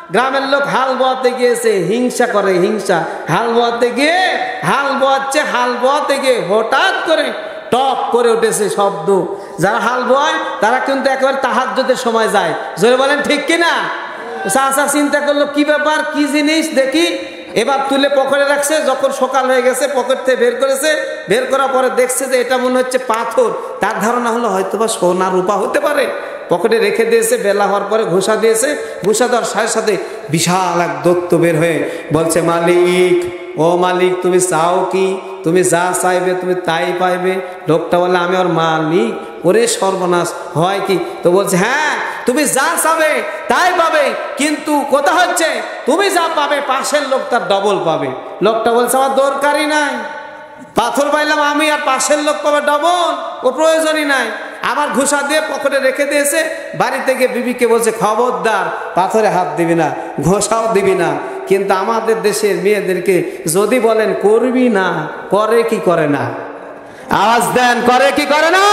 গ্রামের লোক হাল বোয়াতে গিয়েছে, হিংসা করে, হিংসা। হাল বোয়াতে গিয়ে হাল বোয়াতে গিয়ে হঠাৎ করে টক করে উঠেছে শব্দ। যারা হাল বোয়ায় তারা কিন্তু একেবারে তাহাজ্জুদের সময় যায়। জোরে বলেন ঠিক কিনা? চাচা চিন্তা করলো কি ব্যাপার, কি জিনিস দেখি। এবার তুলে পকেটে রাখছে। যখন সকাল হয়ে গেছে পকেট থেকে বের করেছে। বের করার পরে দেখছে যে এটা মনে হচ্ছে পাথর। তার ধারণা হলো হয়তো বা সোনা রূপা হতে পারে। পকেটে রেখে দিয়েছে। বেলা হওয়ার পরে ঘুষা দিয়েছে। ঘুষা দেওয়ার সাথে সাথে বিশাল এক দৈত্য বের হয়ে বলছে, মালিক, ও মালিক, তুমি চাও কি? তুমি যা চাইবে তুমি তাই পাইবে। লোকটা বলে, আমি ওর মালিক। ওরে সর্বনাশ, হয় কি? তো বলছে, হ্যাঁ, তুমি যা চাবে তাই পাবে, কিন্তু কথা হচ্ছে তুমি যা পাবে পাশের লোক তার ডবল পাবে। লোকটা বলছে, আমার দরকারই নাই, পাথর পাইলাম আমি, আর পাশের লোক পাবে ডবল, ও প্রয়োজনই নাই। আবার ঘুষা দিয়ে পকেটে রেখে দিয়েছে। বাড়িতে গিয়ে বিবিকে বলছে, খবরদার, পাথরে হাত দিবি না, ঘোষাও দিবি না। কিন্তু আমাদের দেশের মেয়েদেরকে যদি বলেন করবি না, করে কি করে না? আওয়াজ দেন, করে কি করে না?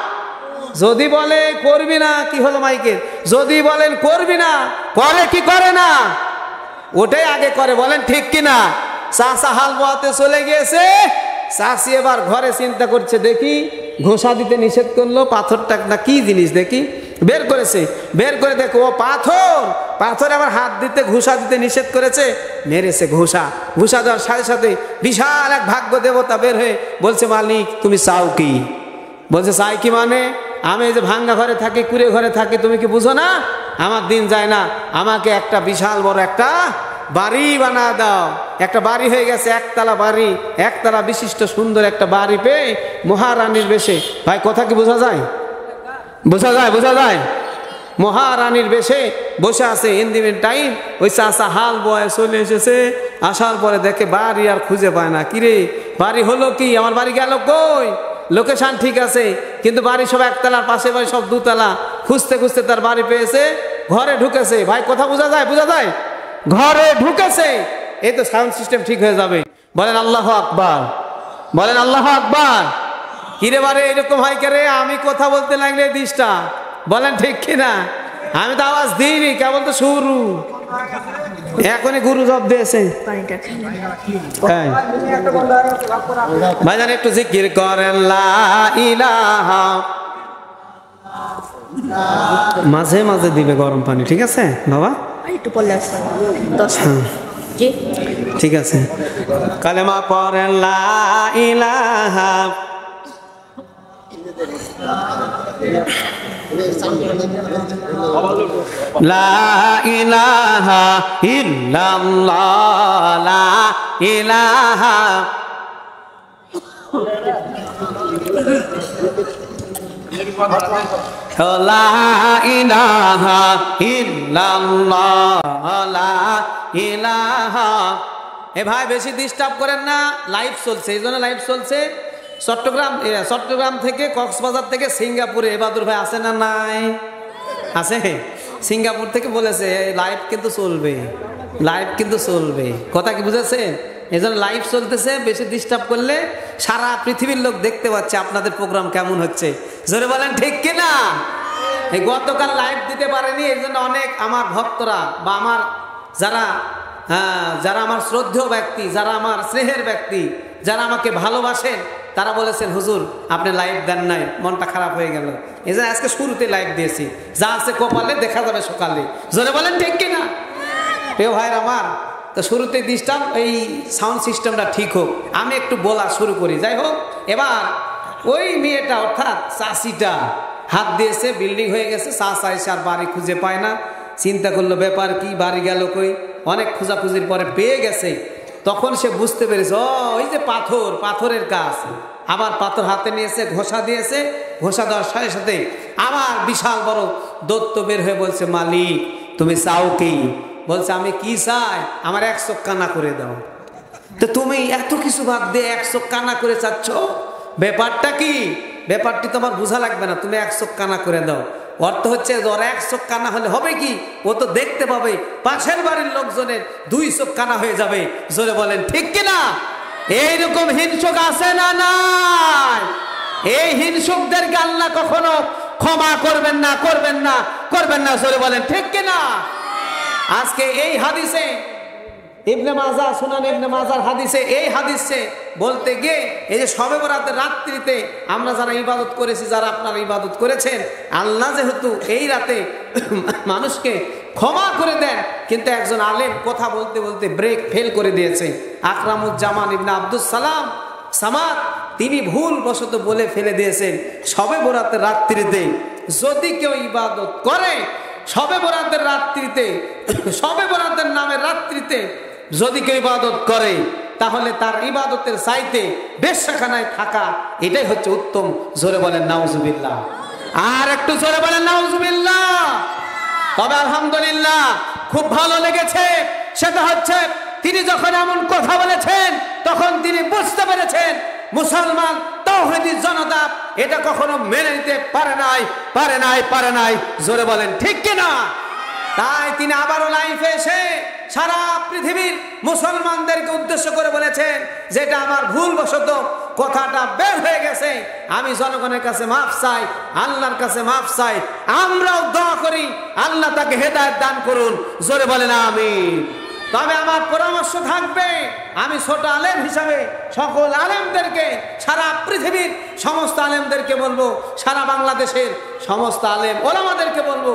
যদি বলে করবি না, কি হলো মাইকের? যদি বলেন করবি না, করে কি করে না? ওটাই আগে করে। বলেন ঠিক কিনা? চাচা হাল বোয়াতে চলে গিয়েছে। চাষি এবার ঘরে চিন্তা করছে, দেখি ঘোষা দিতে নিষেধ করলো, পাথরটা না কি জিনিস দেখি। বের করেছে। বের করে দেখো ও পাথর। পাথরে আবার হাত দিতে, ঘুষা দিতে নিষেধ করেছে। মেরেছে ঘুষা। ঘুষা দেওয়ার সাথে সাথে বিশাল এক ভাগ্য দেবতা বের হয়ে বলছে, মালিক, তুমি চাও কি? বলছে, চাই কি মানে? আমি এই যে ভাঙ্গা ঘরে থাকি, কুড়ে ঘরে থাকি, তুমি কি বুঝো না? আমার দিন যায় না, আমাকে একটা বিশাল বড় একটা বাড়ি বানা দাও। একটা বাড়ি হয়ে গেছে, একতলা বাড়ি, একতলা বিশিষ্ট সুন্দর একটা বাড়ি পেয়ে মহারানীর বেশে। ভাই কথা কি বোঝা যায়? বোঝা যায়? বোঝা যায়? মহারানীর বেশে বসে আছে। ইন্দিমের টাইম ওই চাষা হাল বয়ে চলে এসেছে। আসার পরে দেখে বাড়ি আর খুঁজে পায় না। কিরে, বাড়ি হলো কি? আমার বাড়ি গেল কই? লোকেশন ঠিক আছে, কিন্তু বাড়ি সব একতলার, পাশে বাড়ি সব দুতলা। খুঁজতে খুঁজতে তার বাড়ি পেয়েছে। ঘরে ঢুকেছে। ভাই কথা বোঝা যায়? বোঝা যায়? ঘরে ঢুকেছে। এই তো সাউন্ড সিস্টেম ঠিক হয়ে যাবে। বলেন আল্লাহু আকবার, বলেন আল্লাহু আকবার। কিরে বারে এরকম হয় কেরে? আমি কথা বলতে লাগলে দিশটা, বলেন ঠিক কিনা? আমি তো আওয়াজ দিইনি, কেবল তো শুরু। এখনই গুরু জব দিয়েছে। ভাইজান একটু জিকির করেন লা ইলাহা। মাঝে মাঝে দিবে গরম পানি, ঠিক আছে বাবা? ঠিক আছে। কালেমা পড়েন লা ইলাহা লা ইলাহা ইল্লাল্লাহ, লা ইলাহা লা ইলাহা ইল্লাল্লাহ, লা ইলাহা। এ ভাই বেশি ডিস্টার্ব করেন না, লাইভ চলছে, এই জন্য লাইভ চলছে। চট্টগ্রাম থেকে, কক্সবাজার থেকে সিঙ্গাপুরে এবাদুর ভাই আছে না নাই? আছে। সিঙ্গাপুর থেকে বলেছে লাইভ কিন্তু চলবে, লাইভ কিন্তু চলবে। কথা কি বুঝেছে? এই জন্য লাইভ চলতেছে। বেশি ডিস্টার্ব করলে সারা পৃথিবীর লোক দেখতে পাচ্ছে আপনাদের প্রোগ্রাম কেমন হচ্ছে। জোরে বলেন ঠিক কিনা? এই গতকাল লাইভ দিতে পারেনি, এই জন্য অনেক আমার ভক্তরা বা আমার যারা আমার শ্রদ্ধেয় ব্যক্তি, যারা আমার স্নেহের ব্যক্তি, যারা আমাকে ভালোবাসেন, তারা বলেছেন হুজুর আপনি লাইভ দেন নাই, মনটা খারাপ হয়ে গেল। এই জন্য আজকে শুরুতে লাইভ দিয়েছি। যা আছে কপালে দেখা যাবে সকালে। জোরে বলেন ঠিক কিনা? প্রিয় ভাইয়ের আমার, তো শুরুতে দিচ্ছিলাম এই সাউন্ড সিস্টেমটা ঠিক হোক, আমি একটু বলা শুরু করি। যাই হোক, এবার ওই মেয়েটা অর্থাৎ চাষিটা হাত দিয়েছে, বিল্ডিং হয়ে গেছে। চাষা এসে আর বাড়ি খুঁজে পায় না। চিন্তা করলো ব্যাপার কি, বাড়ি গেল কই? অনেক খোঁজাখুঁজির পরে পেয়ে গেছে। তখন সে বুঝতে পেরেছে, ওই যে পাথর, পাথরের কাজ। আবার পাথর হাতে নিয়েছে, ঘষা দিয়েছে। ঘষা দেওয়ার সাথে সাথে আবার বিশাল বড় দৈত্য বের হয়ে বলছে, মালিক তুমি চাও কি? বলছে, আমি কি চাই? আমার 1 চোখ কানা করে দাও। তো তুমি এত কিছু ভাগ দিয়ে 1 চোখ কানা করে চাচ্ছ, ব্যাপারটা কি? ব্যাপারটি তোমার বোঝা লাগবে না, তুমি 1 চোখ কানা করে দাও। অর্থ হচ্ছে ওর 1 চোখ কানা হলে হবে কি? ও তো দেখতে পাবে পাশের বাড়ির লোকজনের 2 চোখ কানা হয়ে যাবে। জোরে বলেন ঠিক কিনা? এইরকম হিংসুক আছে না নাই? এই হিংসুকদেরকে আল্লাহ কখনো ক্ষমা করবেন না, করবেন না, করবেন না। জোরে বলেন ঠিক কিনা? আজকে এই হাদিসে ইবনে মাজাহ, সুনান ইবনে মাজাহর হাদিসে, এই হাদিসে বলতে গিয়ে এই যে শবে বরাতের রাত্রিতে আমরা যারা ইবাদত করেছি, যারা আপনারা ইবাদত করেছেন, আল্লাহ যেহেতু এই রাতে মানুষকে ক্ষমা করে দেন, কিন্তু একজন আলেম কথা বলতে বলতে ব্রেক ফেল করে দিয়েছে। আকরামুজ্জামান ইবনে আব্দুস সালাম সামাদ, তিনি ভুল বশত বলে ফেলে দিয়েছেন শবে বরাতের রাত্রিতে যদি কেউ ইবাদত করে, শবে বরাতের রাত্রিতে, শবে বরাতের নামের রাত্রিতে যদি কেউ ইবাদত করে, তাহলে তার ইবাদতের চাইতে বেশ্যাখানায় থাকা এটাই হচ্ছে উত্তম। জোরে বলেন নাউজুবিল্লাহ, আর একটু জোরে বলেন নাউজুবিল্লাহ। তবে আলহামদুলিল্লাহ খুব ভালো লেগেছে, সেটা হচ্ছে তিনি যখন এমন কথা বলেছেন তখন তিনি বুঝতে পেরেছেন মুসলমান তাওহীদি জনতা এটা কখনো মেনে নিতে পারে নাই। জোরে বলেন ঠিক কিনা? তাই তিনি আবারও লাইফে এসে সারা পৃথিবীর মুসলমানদেরকে উদ্দেশ্য করে বলেছেন, যেটা আমার ভুলবশত কথাটা বের হয়ে গেছে, আমি জনগণের কাছে মাফ চাই, আল্লাহর কাছে মাফ চাই। আমরাও দোয়া করি আল্লাহ তাকে হেদায়েত দান করুন। জোরে বলেন আমিন। তবে আমার পরামর্শ থাকবে, আমি ছোট আলেম হিসাবে সকল আলেমদেরকে, সারা পৃথিবীর সমস্ত আলেমদেরকে বলবো, সারা বাংলাদেশের সমস্ত আলেম ওলামাদেরকে বলবো,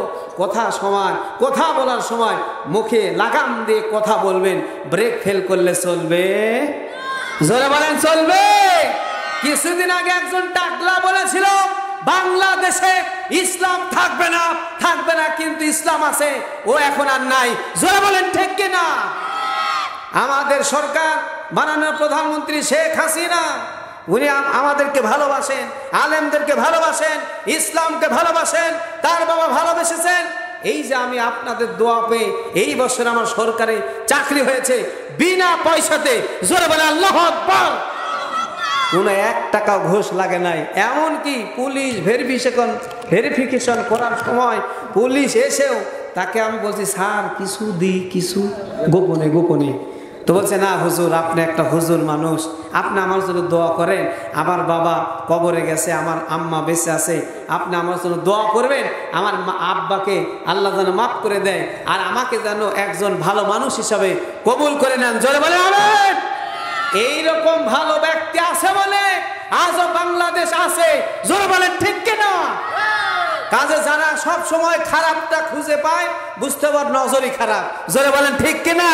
কথা বলার সময় মুখে লাগাম দিয়ে কথা বলবেন, ব্রেক ফেল করলে চলবে। জোরে বলেন চলবে। কিছুদিন আগে একজন টাকলা বলেছিল বাংলাদেশে ইসলাম থাকবে না, কিন্তু ইসলাম আছে, ও এখন আর নাই। জোরে বলেন ঠিক কিনা? আমাদের সরকার মাননীয় প্রধানমন্ত্রী শেখ হাসিনা, উনি আমাদেরকে ভালোবাসেন, আলেমদেরকে ভালোবাসেন, ইসলামকে ভালোবাসেন, তার বাবা ভালোবেসেছেন। এই যে আমি আপনাদের দোয়া পেয়ে এই বছর আমার সরকারে চাকরি হয়েছে বিনা পয়সাতে। জোরে বলেন আল্লাহু আকবার। কোনো 1 টাকা ঘুষ লাগে নাই। এমনকি পুলিশ ভেরিফিকেশন করার সময় পুলিশ এসেও তাকে আমি বলছি, স্যার কিছু গোপনে তো বলছে, না হুজুর, আপনি একটা হুজুর মানুষ, আপনি আমার জন্য দোয়া করেন, আমার বাবা কবরে গেছে, আমার আম্মা বেঁচে আছে, আপনি আমার জন্য দোয়া করবেন, আমার আব্বাকে আল্লাহ যেন মাফ করে দেয়, আর আমাকে যেন একজন ভালো মানুষ হিসাবে কবুল করে নেন। জোরে বলে আমিন। এইরকম ভালো ব্যক্তি আছে বলে আজও বাংলাদেশ আছে। জোরে বলেন ঠিক কিনা? কাজে যারা সব সময় খারাপটা খুঁজে পায়, বুঝতে পার নজরই খারাপ। জোরে বলেন ঠিক কিনা?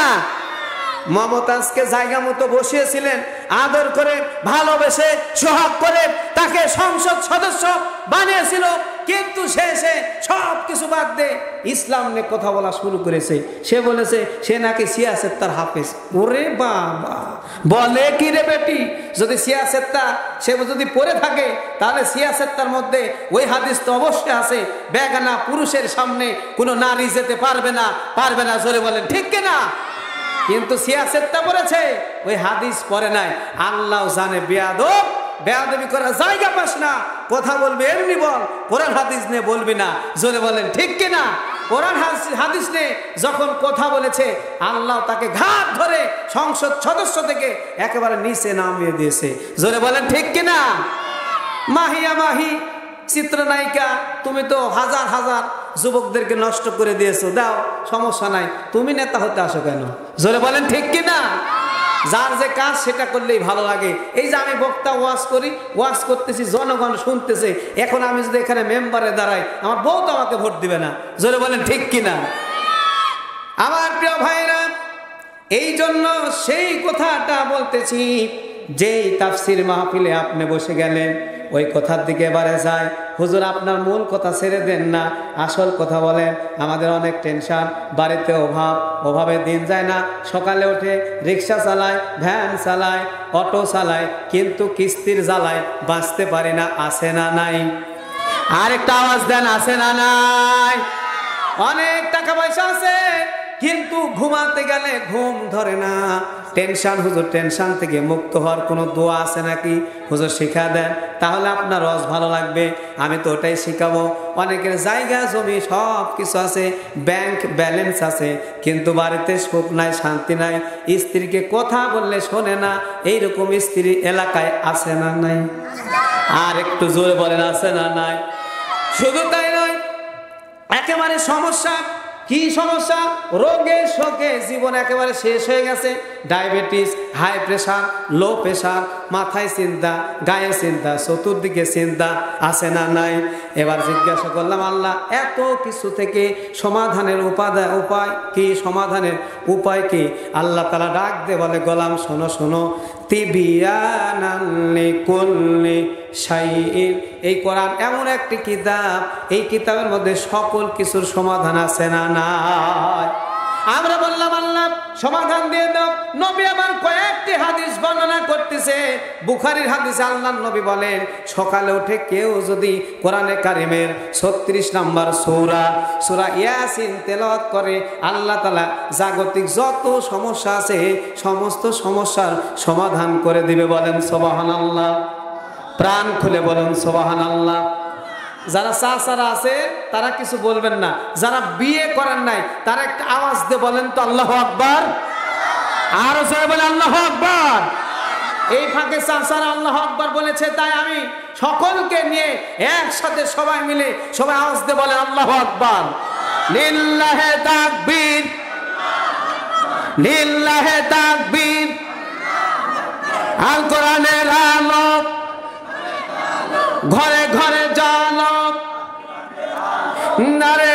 মমতাজকে জায়গা মতো বসিয়েছিলেন, আদর করে ভালোবেসে সোহাগ করে তাকে সংসদ সদস্য বানিয়েছিল, কিন্তু সে সব কিছু বাদ দিয়ে ইসলাম নিয়ে কথা বলা শুরু করেছে। সে বলেছে সে নাকি সিয়াসেত্তার হাফেজ। ওরে বাবা, বলে কি রে বেটি, যদি সিয়াসেত্তা সে যদি পড়ে থাকে তাহলে সিয়াসেত্তার মধ্যে ওই হাদিস তো অবশ্যই আছে, বেগানা পুরুষের সামনে কোনো নারী যেতে পারবে না। জোরে বলেন ঠিক কিনা? কিন্তু সিয়াসেত্তা পড়েছে, ওই হাদিস পড়ে নাই। আল্লাহ জানে বেয়াদবি করার জায়গা পাস না, কথা বলবি এমনি বল, কোরআন হাদিস নিয়ে বলবি না। জোরে বলেন ঠিক কিনা? কোরআন হাদিস নিয়ে যখন কথা বলেছে, আল্লাহ তাকে ঘাট ধরে সংসদ সদস্য থেকে একেবারে নিচে নামিয়ে দিয়েছে। জোরে বলেন ঠিক কিনা? মাহি চিত্রনায়িকা, তুমি তো হাজার যুবকদেরকে নষ্ট করে দিয়েছো, দাও সমস্যা নাই, তুমি নেতা হতে আসো কেন? জোরে বলেন ঠিক কিনা? যার যে কাজ সেটা করলেই ভালো লাগে। এই যে আমি বক্তা ওয়াজ করতেছি, জনগণ শুনতেছে, এখন আমি যদি এখানে মেম্বারে দাঁড়াই, আমার বউ তো আমাকে ভোট দিবে না। জোরে বলেন ঠিক কিনা? আমার প্রিয় ভাইরা, এই জন্য সেই কথাটা বলতেছি, যেই তাফসির মাহফিলে আপনি বসে গেলেন, ওই কথার দিকে এবারে যায়, হুজুর আপনার মূল কথা ছেড়ে দেন না, আসল কথা বলেন। আমাদের অনেক টেনশন, বাড়িতে অভাবে দিন যায় না, সকালে উঠে রিক্সা চালায়, ভ্যান চালায়, অটো চালায়, কিন্তু কিস্তির জ্বালায় বাঁচতে পারি না। আছে না নাই? আরেকটা আওয়াজ দেন, আছে না নাই? অনেক টাকা পয়সা আছে, কিন্তু ঘুমাতে গেলে ঘুম ধরে না। টেনশন, হুজুর টেনশন থেকে মুক্ত হওয়ার কোনো দোয়া আছে নাকি? হুজুর শিখা দেন, তাহলে আপনার রস ভালো লাগবে। আমি তো ওটাই শিখাবো। অনেকের জায়গা জমি সব কিছু আছে, ব্যাংক ব্যালেন্স আছে, কিন্তু বাড়িতে সুখ নাই, শান্তি নাই, স্ত্রীকে কথা বললে শোনে না। এইরকম স্ত্রী এলাকায় আছে না নাই? আর একটু জোরে বলেন, আছে না নাই? শুধু তাই নয়, একেবারে সমস্যা কি সমস্যা? রোগে শোকে জীবন একেবারে শেষ হয়ে গেছে। Diabetes, high pressure, low pressure, মাথায় চিন্তা, গায়ে চিন্তা, চতুর্দিকে চিন্তা, আছে না নাই? এবার জিজ্ঞাসা করলাম, আল্লাহ এত কিছু থেকে সমাধানের উপায় কি? সমাধানের উপায় কি? আল্লাহ তাআলা ডাক দিয়ে বলে, গোলাম শোনো শোনো, তিবিয়ানান লিকুল্লি শাইইন। এই কোরআন এমন একটি কিতাব, এই কিতাবের মধ্যে সকল কিছুর সমাধান আছে না নাই? আমরা বললাম, আল্লাহ সমাধান দিয়ে দাও। নবী আমার কয়েকটি হাদিস বর্ণনা করতেছে। বুখারীর হাদিসে আল্লাহর নবী বলেন, সকালে উঠে কেউ যদি কোরআনে কারিমের 36 নম্বর সূরা ইয়াসিন তেলাওয়াত করে, আল্লাহ তাআলা জাগতিক যত সমস্যা আছে সমস্ত সমস্যার সমাধান করে দিবে। বলেন সুবহানাল্লাহ। প্রাণ খুলে বলেন সুবহানাল্লাহ। যারা চাচারা আছে তারা কিছু বলবেন না, যারা বিয়ে করেন নাই তারা একটা আওয়াজ দিয়ে বলেন তো আল্লাহু আকবার। আরো জোরে বলেন আল্লাহু আকবার। এই ফাঁকে চাচারা আল্লাহু আকবার বলেছে, তাই আমি সকলকে নিয়ে একসাথে সবাই মিলে সবাই আওয়াজ দিয়ে বলেন আল্লাহু আকবার। লিল্লাহি তাকবীর, লিল্লাহি তাকবীর। আল কোরআনের আলো ঘরে ঘরে জানো, নারে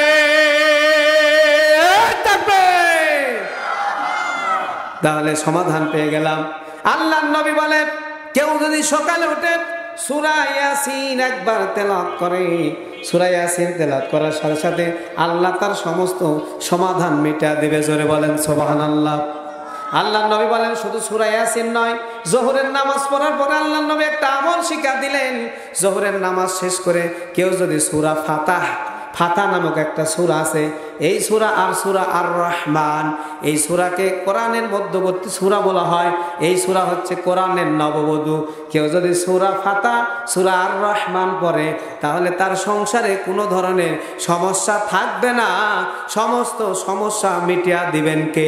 তাকবীর। তাহলে সমাধান পেয়ে গেলাম। আল্লাহর নবী বলেন, কেউ যদি সকালে উঠে সূরা ইয়াসিন একবার তেলাওয়াত করে, সূরা ইয়াসিন তেলাওয়াত করার সাথে সাথে আল্লাহ তার সমস্ত সমাধান মিটা দেবে। জোরে বলেন সুবহানাল্লাহ। আল্লাহর নবী বলেন, শুধু সূরা ইয়াসিন নয়, যোহরের নামাজ পড়ার পর আল্লাহর নবী একটা আমল শিক্ষা দিলেন। যোহরের নামাজ শেষ করে কেউ যদি সূরা ফাতাহ নামক একটা সূরা আছে, এই সূরা আর সূরা আর রহমান, এই সূরাকে কোরআনের মধ্যবর্তী সূরা বলা হয়। এই সূরা হচ্ছে কোরআনের নববধূ। কেউ যদি সূরা ফাতাহ, সূরা আর রহমান পড়ে, তাহলে তার সংসারে কোনো ধরনের সমস্যা থাকবে না। সমস্ত সমস্যা মিটিয়ে দিবেন কে?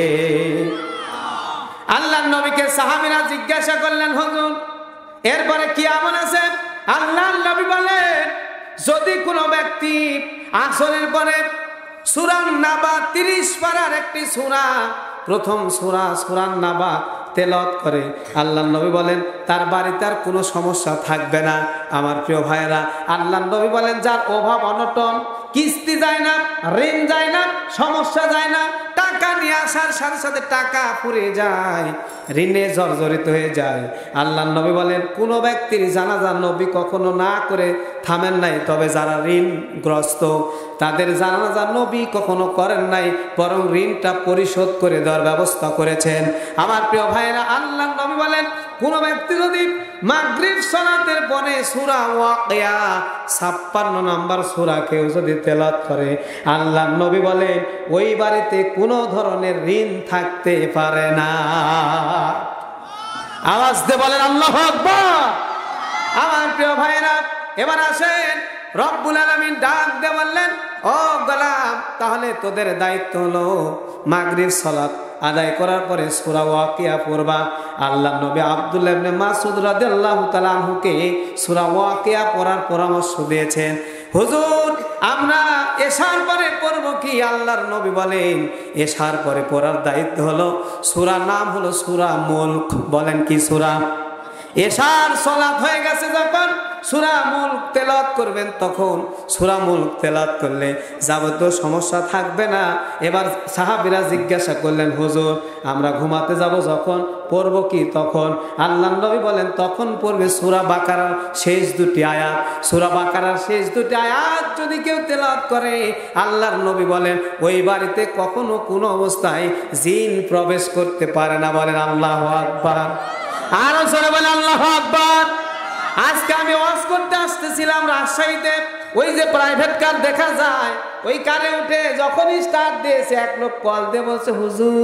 আল্লাহর নবীকে সাহাবীরা জিজ্ঞাসা করলেন, হুজুর এরপরে কি আমল আছে? আল্লাহর নবী বলেন, যদি কোনো ব্যক্তি আসরের পরে সূরা নাবা 30 পারার একটি সূরা, প্রথম সূরা নাবা তেলাওয়াত করে, আল্লাহর নবী বলেন তার বাড়িতে আর কোনো সমস্যা থাকবে না। আমার প্রিয় ভাইয়েরা, আল্লাহর নবী বলেন, যার অভাব অনটন, কিস্তি যায় না, ঋণ যায় না, সমস্যা যায় না, টাকা নিয়ে আসার সাথে সাথে টাকা পুড়ে যায়, ঋণে জর্জরিত হয়ে যায়, আল্লাহর নবী বলেন কোনো ব্যক্তির জানাজা নবী কখনো না করে থামেন নাই। তবে যারা ঋণগ্রস্ত তাদের জানাজা নবী কখনো করেন নাই, বরং ঋণটা পরিশোধ করে দেওয়ার ব্যবস্থা করেছেন। আমার প্রিয় ভাইয়েরা, আল্লাহর নবী বলেন কোন ব্যক্তি যদি মাগরিব সালাতের পরে সূরা ওয়াকিয়া 56 নম্বর সূরা কেউ যদি তেলাওয়াত করে, আল্লাহর নবী বলেন ওই বাড়িতে কোনো ধরনের ঋণ থাকতে পারে না। আওয়াজ দিয়ে বলেন আল্লাহু আকবার। আমার প্রিয় ভাইরা, এবার আসেন, রব্বুল আলামিন ডাক দিয়ে বললেন, ও গোলাম, তাহলে তোদের দায়িত্ব হলো মাগরিব সালাত আদায় করার পরে সূরা ওয়াকিয়া পড়বা। আল্লাহর নবী আব্দুল্লাহ ইবনে মাসউদ রাদিয়াল্লাহু তাআলা আনহুকে সূরা ওয়াকিয়া পড়ার পরামর্শ দিয়েছেন। হুজুর আমরা এশার পরে পড়ব কি? আল্লাহর নবী বলেন এশার পরে পড়ার দায়িত্ব হলো, সূরার নাম হলো সূরা মুলক। বলেন কি সূরা? এশার সালাত হয়ে গেছে যখন সূরা মুলক তেলাওয়াত করবেন, তখন সূরা মুলক তেলাওয়াত করলে যাবতীয় সমস্যা থাকবে না। এবার সাহাবীরা জিজ্ঞাসা করলেন, হুজুর আমরা ঘুমাতে যাব যখন পড়ব কি তখন? আল্লাহর নবী বলেন তখন পড়বে সূরা বাকারার শেষ দুটি আয়াত। সূরা বাকারার শেষ দুটি আয়াত যদি কেউ তেলাওয়াত করে, আল্লাহর নবী বলেন ওই বাড়িতে কখনো কোনো অবস্থায় জিন প্রবেশ করতে পারে না। বলেন আল্লাহু আকবার। আরো জোরে বলেন আল্লাহু আকবার। আজকে আমি ওয়াজ করতে আসতেছিলাম রাজশাহীতে, ওই যে প্রাইভেট কার দেখা যায়, ওই কারে উঠে যখনই স্টার্ট দিয়েছে এক লোক কল দিয়ে বলছে, হুজুর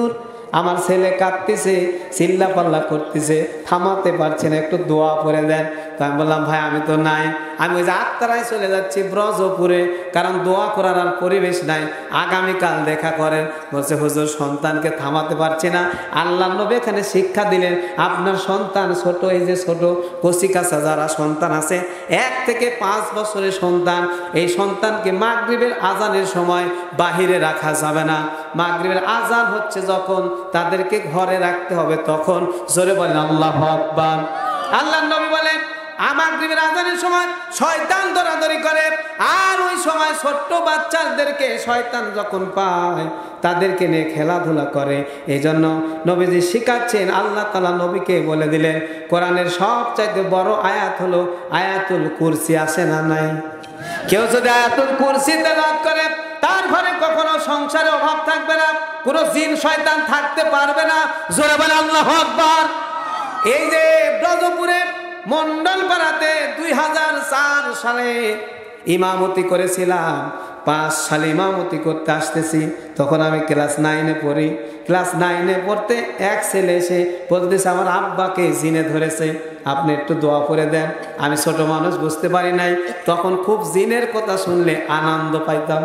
আমার ছেলে কাঁদতেছে, চিল্লা পাল্লা করতেছে, থামাতে পারছে না, একটু দোয়া করে দেন। তো আমি বললাম ভাই আমি তো নাই, আমি ওই যে আত্মারায় চলে যাচ্ছি ব্রজপুরে, কারণ দোয়া করার আর পরিবেশ নাই, আগামীকাল দেখা করেন। বলছে হুজুর সন্তানকে থামাতে পারছি না। আল্লাহ নবী এখানে শিক্ষা দিলেন, আপনার সন্তান ছোট, এই যে ছোট কচি কাঁচা যারা সন্তান আছে 1 থেকে 5 বছরের সন্তান, এই সন্তানকে মাগরিবের আজানের সময় বাহিরে রাখা যাবে না। মাগরিবের আজান হচ্ছে যখন, তাদেরকে ঘরে রাখতে হবে তখন। জোরে বলেন আল্লাহু আকবার। আল্লাহর নবী বলেন মাগরিবের আজানের সময় শয়তান দৌড়াদৌড়ি করে, আর ওই সময় ছোট্ট বাচ্চাদেরকে শয়তান যখন পায় তাদেরকে নিয়ে খেলাধুলা করে। এই জন্য নবীজি শিখাচ্ছেন, আল্লাহ তাআলা নবীকে বলে দিলেন কোরআনের সবচাইতে বড় আয়াত হলো আয়াতুল কুরসি। আছে না নাই? কেউ যদি আয়াতুল কুরসি তেলাওয়াত করে তার ঘরে কখনো সংসারে অভাব থাকবে না, কোনো জিন শয়তান থাকতে পারবে না। জোরে বলে আল্লাহু আকবার। এই যে ব্রজপুরে মন্ডলপাড়াতে 2004 সালে ইমামতি করেছিলাম, 5 সালে ইমামতি করতে আসতেছি, তখন আমি ক্লাস 9-এ পড়ি। ক্লাস 9-এ পড়তে এক ছেলে এসে বলতেছে আমার আব্বাকে জিনে ধরেছে, আপনি একটু দোয়া করে দেন। আমি ছোট মানুষ বুঝতে পারি নাই, তখন খুব জিনের কথা শুনলে আনন্দ পাইতাম,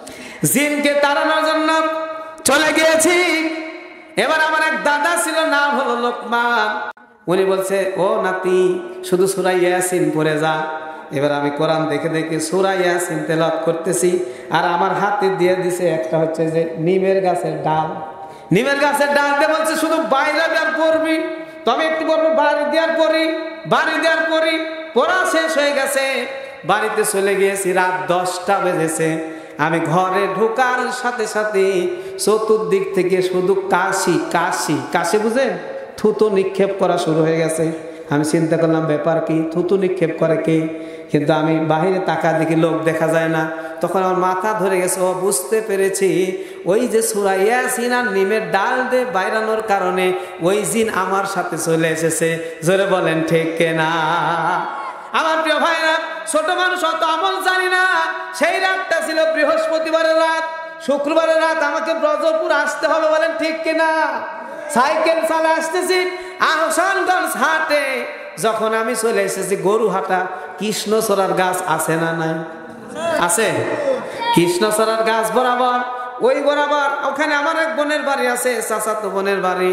জিনকে তাড়ানোর জন্য চলে গিয়েছি। এবার আমার এক দাদা ছিল, নাম হলো লোকমান, উনি বলছে ও নাতি শুধু সূরা ইয়াসিন পড়ে যা। এবার আমি কোরআন দেখে দেখে সূরা ইয়াসিন তেলাওয়াত করতেছি, আর আমার হাতে দিয়ে দিছে একটা হচ্ছে যে নিমের গাছের ডাল। নিমের গাছের ডাল দিয়ে বলছে শুধু বাইরে দেওয়ার পড়বি, তবে একটু পড়বো, বাড়ি দেওয়ার পড়ি, বাড়ি দেওয়ার পড়ি। পড়া শেষ হয়ে গেছে, বাড়িতে চলে গিয়েছি, রাত 10টা বেজেছে। আমি ঘরে ঢোকার সাথে সাথে চতুর্দিক থেকে শুধু কাশি কাশি কাশি, বুঝেন, থুতু নিক্ষেপ করা শুরু হয়ে গেছে। আমি চিন্তা করলাম ব্যাপার কি, থুতু নিক্ষেপ করে কে? কিন্তু আমি বাহিরে তাকা দেখি লোক দেখা যায় না। তখন আমার মাথা ধরে গেছে, ও বুঝতে পেরেছি ওই যে সূরা ইয়াসিন আর নিমের ডাল দিয়ে বাইরানোর কারণে ওই জিন আমার সাথে চলে এসেছে। জোরে বলেন ঠিক কিনা? আমার প্রিয় ভাইরা, ছোট মানুষ অত আমল জানি না। সেই রাতটা ছিল বৃহস্পতিবারের রাত, শুক্রবারের রাত, আমাকে ব্রজপুর আসতে হবে, বলেন ঠিক কিনা? সাইকেল চালা আসতেছি আহসানগঞ্জ হাটে, যখন আমি চলে এসেছি গরুহাটা, কৃষ্ণচূড়ার গাছ আছে না নাই? আছে। কৃষ্ণচূড়ার গাছ বরাবর, ওই বরাবর ওখানে আমার এক বোনের বাড়ি আছে, চাচাতো বোনের বাড়ি,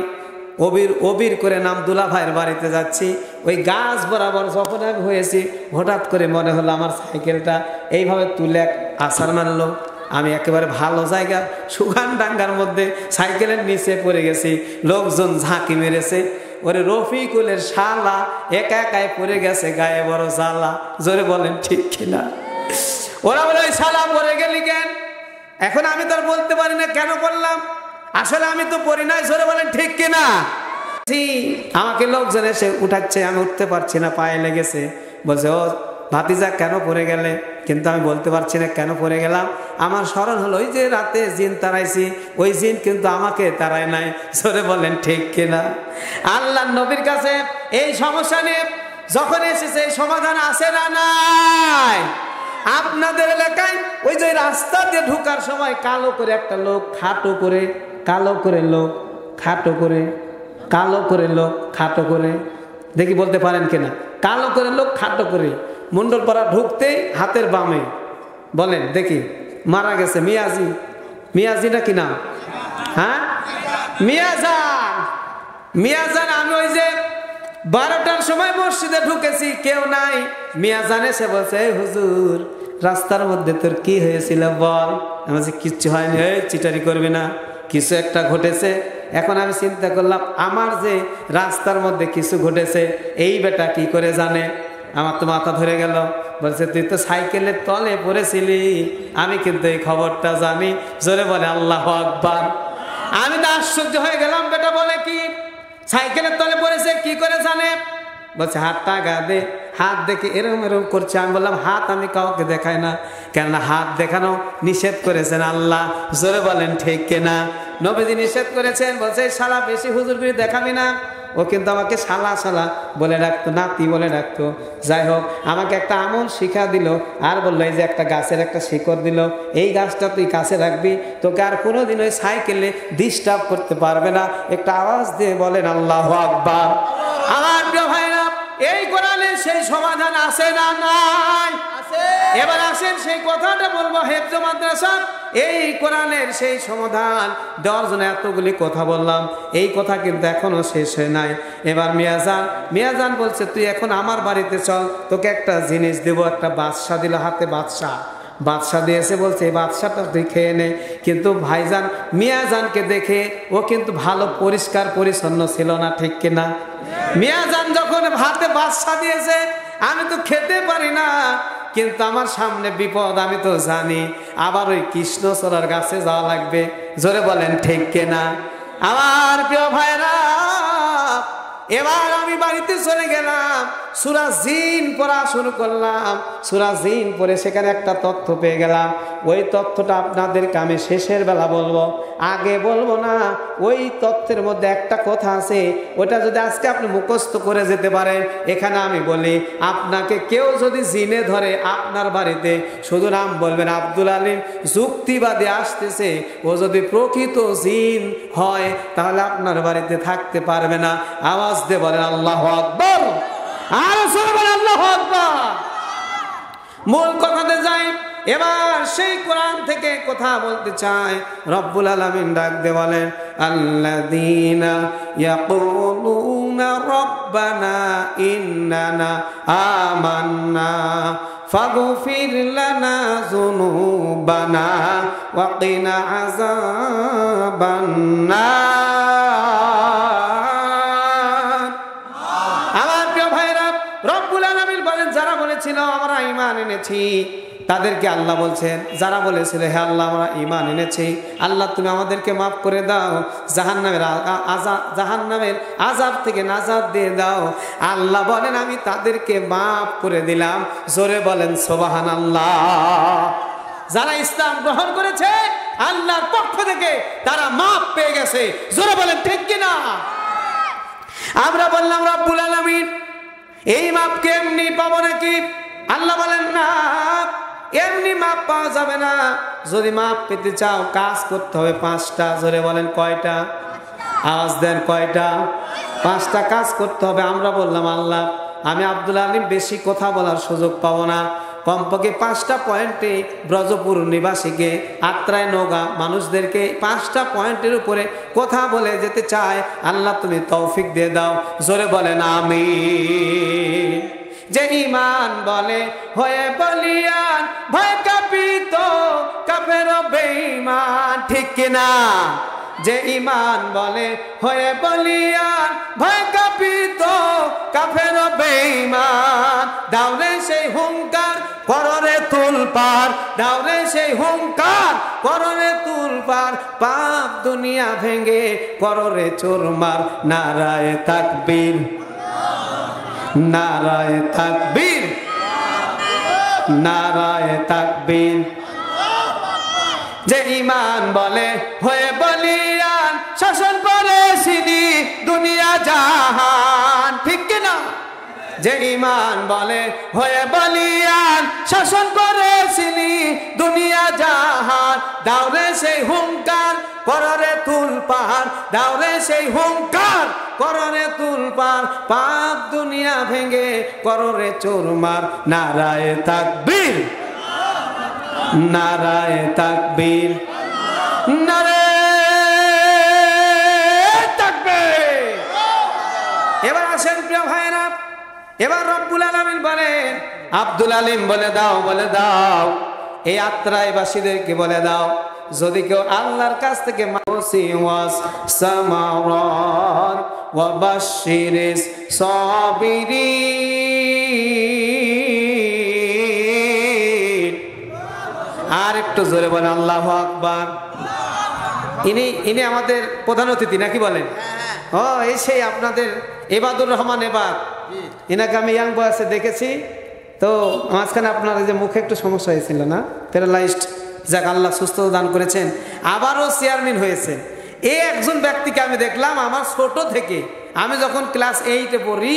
অবির করে নাম, দুলা ভাইয়ের বাড়িতে যাচ্ছি। ওই গাছ বরাবর যখন আমি হয়েছি, হঠাৎ করে মনে হলো আমার সাইকেলটা এইভাবে তুলে আছাড় মারলো। আমি একেবারে ভালো জায়গা সুগান ডাঙ্গার মধ্যে সাইকেলের নিচে পড়ে গেছি, লোকজন ঝাঁকি মেরেছে। ওরে রফিকুলের শালা একা একাই পড়ে গেছে, গায়ে বড় জ্বালা। জোরে বলেন ঠিক কিনা? ওরা বলে ওই শালা পড়ে গেলি কেন? এখন আমি তো আর বলতে পারি না কেন বললাম, আসলে আমি তো পড়ি নাই। জোরে বলেন ঠিক কিনা? আমাকে লোকজন এসে উঠাচ্ছে, আমি উঠতে পারছি না, পায়ে লেগেছে। বলছে ও ভাতিজা কেন পড়ে গেলে? কিন্তু আমি বলতে পারছি না কেন পড়ে গেলাম। আমার স্মরণ হলো ওই যে রাতে জিন তাড়াইছি, ওই জিন কিন্তু আমাকে তাড়ায় নাই। জোরে বলেন ঠিক কিনা? আল্লাহর নবীর কাছে এই সমস্যা নিয়ে যখন এসেছে, এই সমাধান আছে না নাই? আপনাদের এলাকায় ওই যে রাস্তা দিয়ে ঢোকার সময় কালো করে একটা লোক, খাটো করে, কালো করে লোক, খাটো করে, কালো করে লোক, খাটো করে, দেখি বলতে পারেন কিনা? কালো করে লোক, খাটো করে, মন্ডলপাড়া ঢুকতে হাতের বামে, বলেন দেখি। মারা গেছে মিয়াজি, মিয়াজি না কি নাম? হ্যাঁ, মিয়াজান, মিয়াজান। আমি ওই যে 12টার সময় মসজিদে ঢুকেছি, কেউ নাই। মিয়াজান এসে বলছে এই হুজুর রাস্তার মধ্যে তোর কি হয়েছিল বল। আমি বলছি কিচ্ছু হয়নি। এই চিটারি করবি না, কিছু একটা ঘটেছে। এখন আমি চিন্তা করলাম আমার যে রাস্তার মধ্যে কিছু ঘটেছে এই বেটা কি করে জানে? আমার তো মাথা ধরে গেল। বলছে তুই তো সাইকেলের তলে পড়েছিলি, আমি কিন্তু এই খবরটা জানি। জোরে বলে আল্লাহু আকবার। আমি তো আশ্চর্য হয়ে গেলাম, বেটা বলে কি সাইকেলের তলে পড়েছে, কি করে জানে? বলছে হাতটা গা দে। হাত দেখে এরকম এরকম করছে। আমি বললাম হাত আমি কাউকে দেখাই না, কেননা হাত দেখানো নিষেধ করেছেন আল্লাহ। জোরে বলেন ঠিক কিনা? নবীজি নিষেধ করেছেন। বলছে শালা বেশি হুজুরগিরি দেখাবি না, ও কিন্তু আমাকে শালা শালা বলে ডাকতো, নাতি বলে ডাকতো। যাই হোক, আমাকে একটা আমল শিখা দিল, আর বললো এই যে একটা গাছের একটা শিকড় দিল, এই গাছটা তুই কাছে রাখবি, তোকে আর কোনোদিন ওই সাইকেলে ডিস্টার্ব করতে পারবে না। একটা আওয়াজ দিয়ে বলেন আল্লাহু আকবার। আমার প্রিয় ভাইরা, এই কোরআনের সেই সমাধান আছে না নাই? এবার আসেন সেই কথাটা বলবো, হেফজ মাদ্রাসা এই কোরআনের সেই সমাধান দেওয়ার জন্য এতগুলি কথা বললাম, এই কথা কিন্তু এখনো শেষ হয় নাই। এবার মিয়াজান বলছে তুই এখন আমার বাড়িতে চল, তোকে একটা জিনিস দেবো। একটা বাদশা দিল হাতে, বাদশা দিয়েছে, বলছে এই বাদশাটা তুই খেয়ে নে। কিন্তু ভাইজান মিয়াজানকে দেখে ও কিন্তু ভালো পরিষ্কার পরিচ্ছন্ন ছিল না, ঠিক কিনা? মিয়াজান যখন হাতে বাদশা দিয়েছে, আমি তো খেতে পারি না, কিন্তু আমার সামনে বিপদ, আমি তো জানি আবার ওই কৃষ্ণচূড়ার গাছে যাওয়া লাগবে। জোরে বলেন ঠিক কিনা? আমার প্রিয় ভাইরা, এবার আমি বাড়িতে চলে গেলাম, সূরা জিন পড়া শুরু করলাম। সূরা জিন পড়ে সেখানে একটা তথ্য পেয়ে গেলাম। ওই তথ্যটা আপনাদেরকে আমি শেষের বেলা বলবো, আগে বলবো না। ওই তথ্যের মধ্যে একটা কথা আছে, ওটা যদি আজকে আপনি মুখস্থ করে যেতে পারেন। এখানে আমি বলি, আপনাকে কেউ যদি জিনে ধরে আপনার বাড়িতে, শুধু নাম বলবেন আব্দুল আলিম, যুক্তিবাদী আসতেছে, ও যদি প্রকৃত জিন হয় তাহলে আপনার বাড়িতে থাকতে পারবে না। আওয়াজ দিয়ে বলেন আল্লাহু আকবার। আর বলেন আল্লাহু আকবার। মূল কথাতে যাই। এবার সেই কোরআন থেকে কথা বলতে চাই। রব্বুল আলামিন ডাক দিয়ে বলেন, আল্লাযীনা ইয়াকুলুনা রব্বানা ইন্নানা আমান্না ফাগফির লানা যুনুবানা ওয়া কিনা আযাবান্নার। আমার প্রিয় ভাইরা, রব্বুল আলামিন বলেন যারা বলেছিল আমরা ঈমান এনেছি, তাদেরকে আল্লাহ বলছেন, যারা বলেছিল হে আল্লাহ আমরা ঈমান এনেছি, আল্লাহ তুমি আমাদেরকে মাফ করে দাও, জাহান্নামের আযাব থেকে নাজাত দিয়ে দাও। আল্লাহ বলেন আমি তাদেরকে মাফ করে দিলাম। জোরে বলেন সুবহানাল্লাহ। যারা ইসলাম গ্রহণ করেছে আল্লাহর পক্ষ থেকে তারা মাফ পেয়ে গেছে। জোরে বলেন ঠিক কিনা? আমরা বললাম রব্বুল আলামিন এই মাপ কে এমনি পাবো নাকি? আল্লাহ বলেন না, এমনি মাপ পাওয়া যাবে না। যদি মাপ পেতে চাও কাজ করতে হবে 5টা। জোরে বলেন কয়টা? আওয়াজ দেন কয়টা? 5টা কাজ করতে হবে। আমরা বললাম আল্লাহ আমি আব্দুল আলিম বেশি কথা বলার সুযোগ পাবো না, কমপক্ষে 5টা পয়েন্টে ব্রজপুর নিবাসীকে, আত্রায় নওগাঁ মানুষদেরকে 5টা পয়েন্টের উপরে কথা বলে যেতে চায়। আল্লাহ তুমি তৌফিক দিয়ে দাও। জোরে বলেন আমিন। যে ঈমান বলে হয়ে বলিয়ান, ভয় কাঁপিত কাফের বেঈমান, ঠিক কিনা? যে ঈমান বলে হয়ে বলিয়ান, ভয় কাঁপিত কাফের বেঈমান, দাওরে সেই হুঙ্কার কররে তুলপার, দাওরে সেই হুঙ্কার কররে তুলপার, পাপ দুনিয়া ভেঙে কররে চুরমার। নারায়ে তাকবীর, নারায়ে তাকবীর, নারায়ে তাকবীর। যে ঈমান বলে হয়ে বলিয়ান, শাসন করেছিলি দুনিয়া জাহান, ঠিক কিনা? যে ঈমান বলে হয়ে বলিয়ান, শাসন করেছিলি দুনিয়া জাহান, দাওরে সেই হুঙ্কার কররে তুলপার, দাওরে সেই হুঙ্কার কররে তুলপার, পাপ দুনিয়া ভেঙে কররে চুরমার। নারায়ে তাকবীর, নারায়ে তাকবীর, নারায়ে তাকবীর। এবার আসেন প্রিয় ভাইরা, এবার রব্বুল আলামিন বলেন আব্দুল আলিম বলে দাও, বলে দাও এই আত্রাইবাসীদেরকে বলে দাও, যদি কেউ আল্লাহর কাছ থেকে মাসিওয়াস সামারাত ওয়া বাশশিরিস সাবিরিন। আর একটু জোরে বলেন আল্লাহু আকবার। ইনি আমাদের প্রধান অতিথি নাকি বলেন? ও এই সেই আপনাদের এবাদুর রহমান এবাদ, এনাকে আমি ইয়াং বয়সে দেখেছি। তো মাঝখানে আপনার যে মুখে একটু সমস্যা হয়েছিল না, প্যারালাইজড, যাক আল্লাহ সুস্থতা দান করেছেন, আবারও চেয়ারম্যান হয়েছে। এই একজন ব্যক্তিকে আমি দেখলাম আমার ছোট থেকে, আমি যখন ক্লাস 8-এ পড়ি